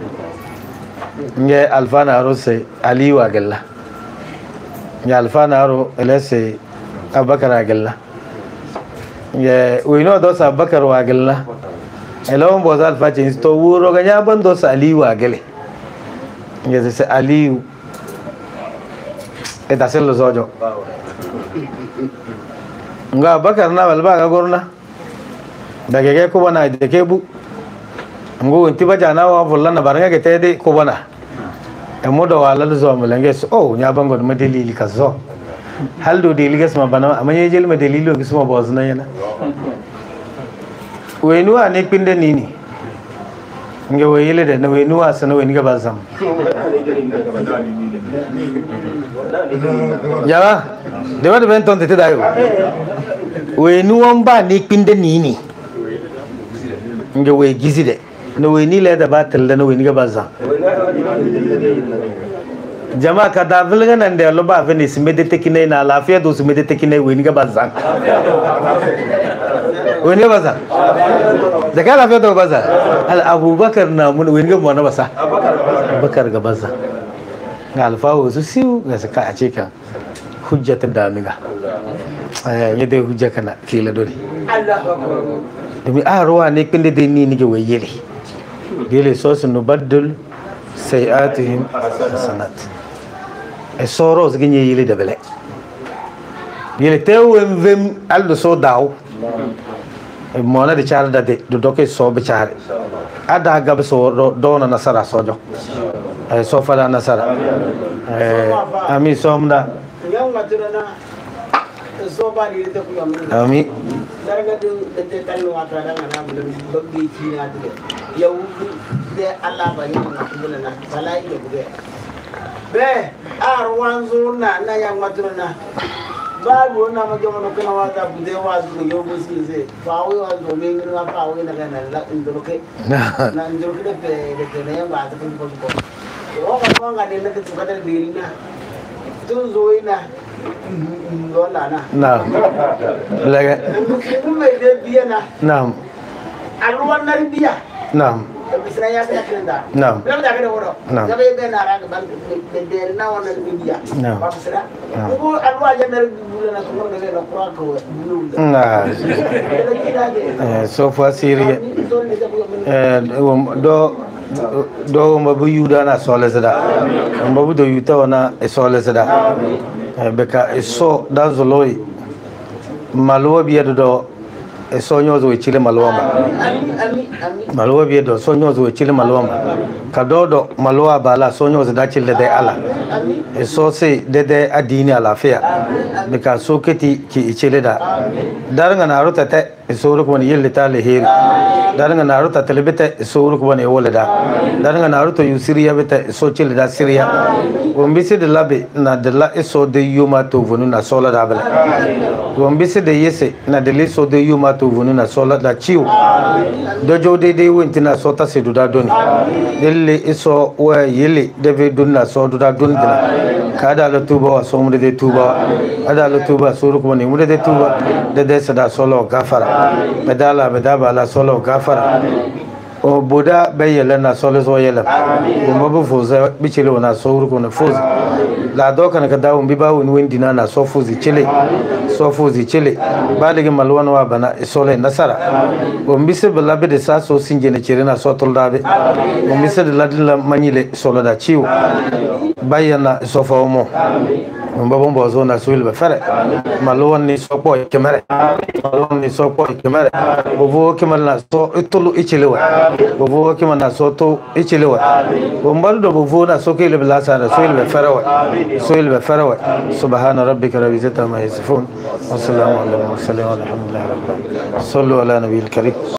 nge alfa na ro sai aliwa galla nge alfa na ro elese abubakar agalla nge wino do sa abubakar wa galla elon bo za alfa cin to wuro ga nya ban do sa aliwa gale nge sai aliu eta selo zojo nga bakar na balba ga gorna daga ke ko bana de ke bu ngo inti ba jana wa fullana baranga ke tede ko bana e modo wala zo mulange so o nya bango ma dalili ka zo hal do dalili gas ma bana amma ye jel ma dalili o gisma boz na yana wenuwa ne pinde nini nge weyele de na wenuwa sana weni ga bazam jawa dewa de benton tete dayo wenuwa mba ne pinde nini nge we gizide na weni le da batal da na weni ga bazam jama ka da vilga nan da loba fene simede tekine na lafiya do simede tekine weni ga bazam weni ga bazam da ka lafiya do bazam al abubakar na mun weni ga mu na basa abubakar ga bazam ga alfawo su siu ga saka a ce kan hujjatar damiga yadda hujja kana kila dole domin a ruwa ne kin da dai ni nige wayele gele so su nubaddul sayiatihim hasanat e soro su ginye yele da bele yele tewem vem aldo so daw e mona de char da de do doke so be char ada gab so do na nasara sojo e so fala nasara ami somda ami daraga de tanu wata da na babbi ci na de yau de Allah ba ni na kuma na balai da buge be arwan zo na yang matrona babu na ma jomo kana wata bude wazu yau go si se fawo wazu me ngi na fawo na kana la indroke na indroke de ne ba ta ko ko o ka nga de na ke tuka de na tu zo ina نعم نعم نعم الوان نربيا نعم Misra ya kana kenda. Naam. Lam da kada woro. Naam. Gabe be na ra ban de na wona media. Naam. Ba misra. Naam. Ko alwa jannar bulu na ko daga na ko ko bulu. So far siriya do mbabu yuda na sole sada mbabu do yuta wana sole sada beka so da zoloi malwa biya do so nyozo we chile malwa malwa biya do so nyozo we chile malwa kadodo malwa bala so nyozo da chile de ala so se de adini alafiya beka so keti ki chile da daranga na rota te so ru ko ni yelle tale heri daranga na rota telebete so ru ko ni wala da daranga na rota yusiriya bete so chile da siriya gombisi de labe na de la so de yuma to vunu na sola da bala gombisi de yese na de le so de yuma to vunu na sola da chiu dojo de wenti na so ta se du da doni delle iso wa yele de be dun na so du da dun dina kada la tuba wa so mu de tuba ada la tuba so ru ko ni mu de tuba de sada solo gafara medala medaba la solo gafara o boda bayela na solo so yela gumba bu fuza bichilo na so ru ko na fuza la doka na kada umbi ba woni wendina na so fuzi chile baligi malwana wa bana sole nasara gombi se bala be de sa so sinje ne chire na so toldabe gombi se de ladila manyile solo da chiu bayana so fa mo mbabo mbozo na suil be fere malwan ni so ko kemere bobo kemal na so itulu ichilewa bobo kemal na so to ichilewa bombal do bobo na so kele bla sa na suil be fere wa subhana rabbika rabbil izzati ma yasifun wa salamun alal mursalin walhamdulillahi rabbil alamin sallu ala nabiyil karim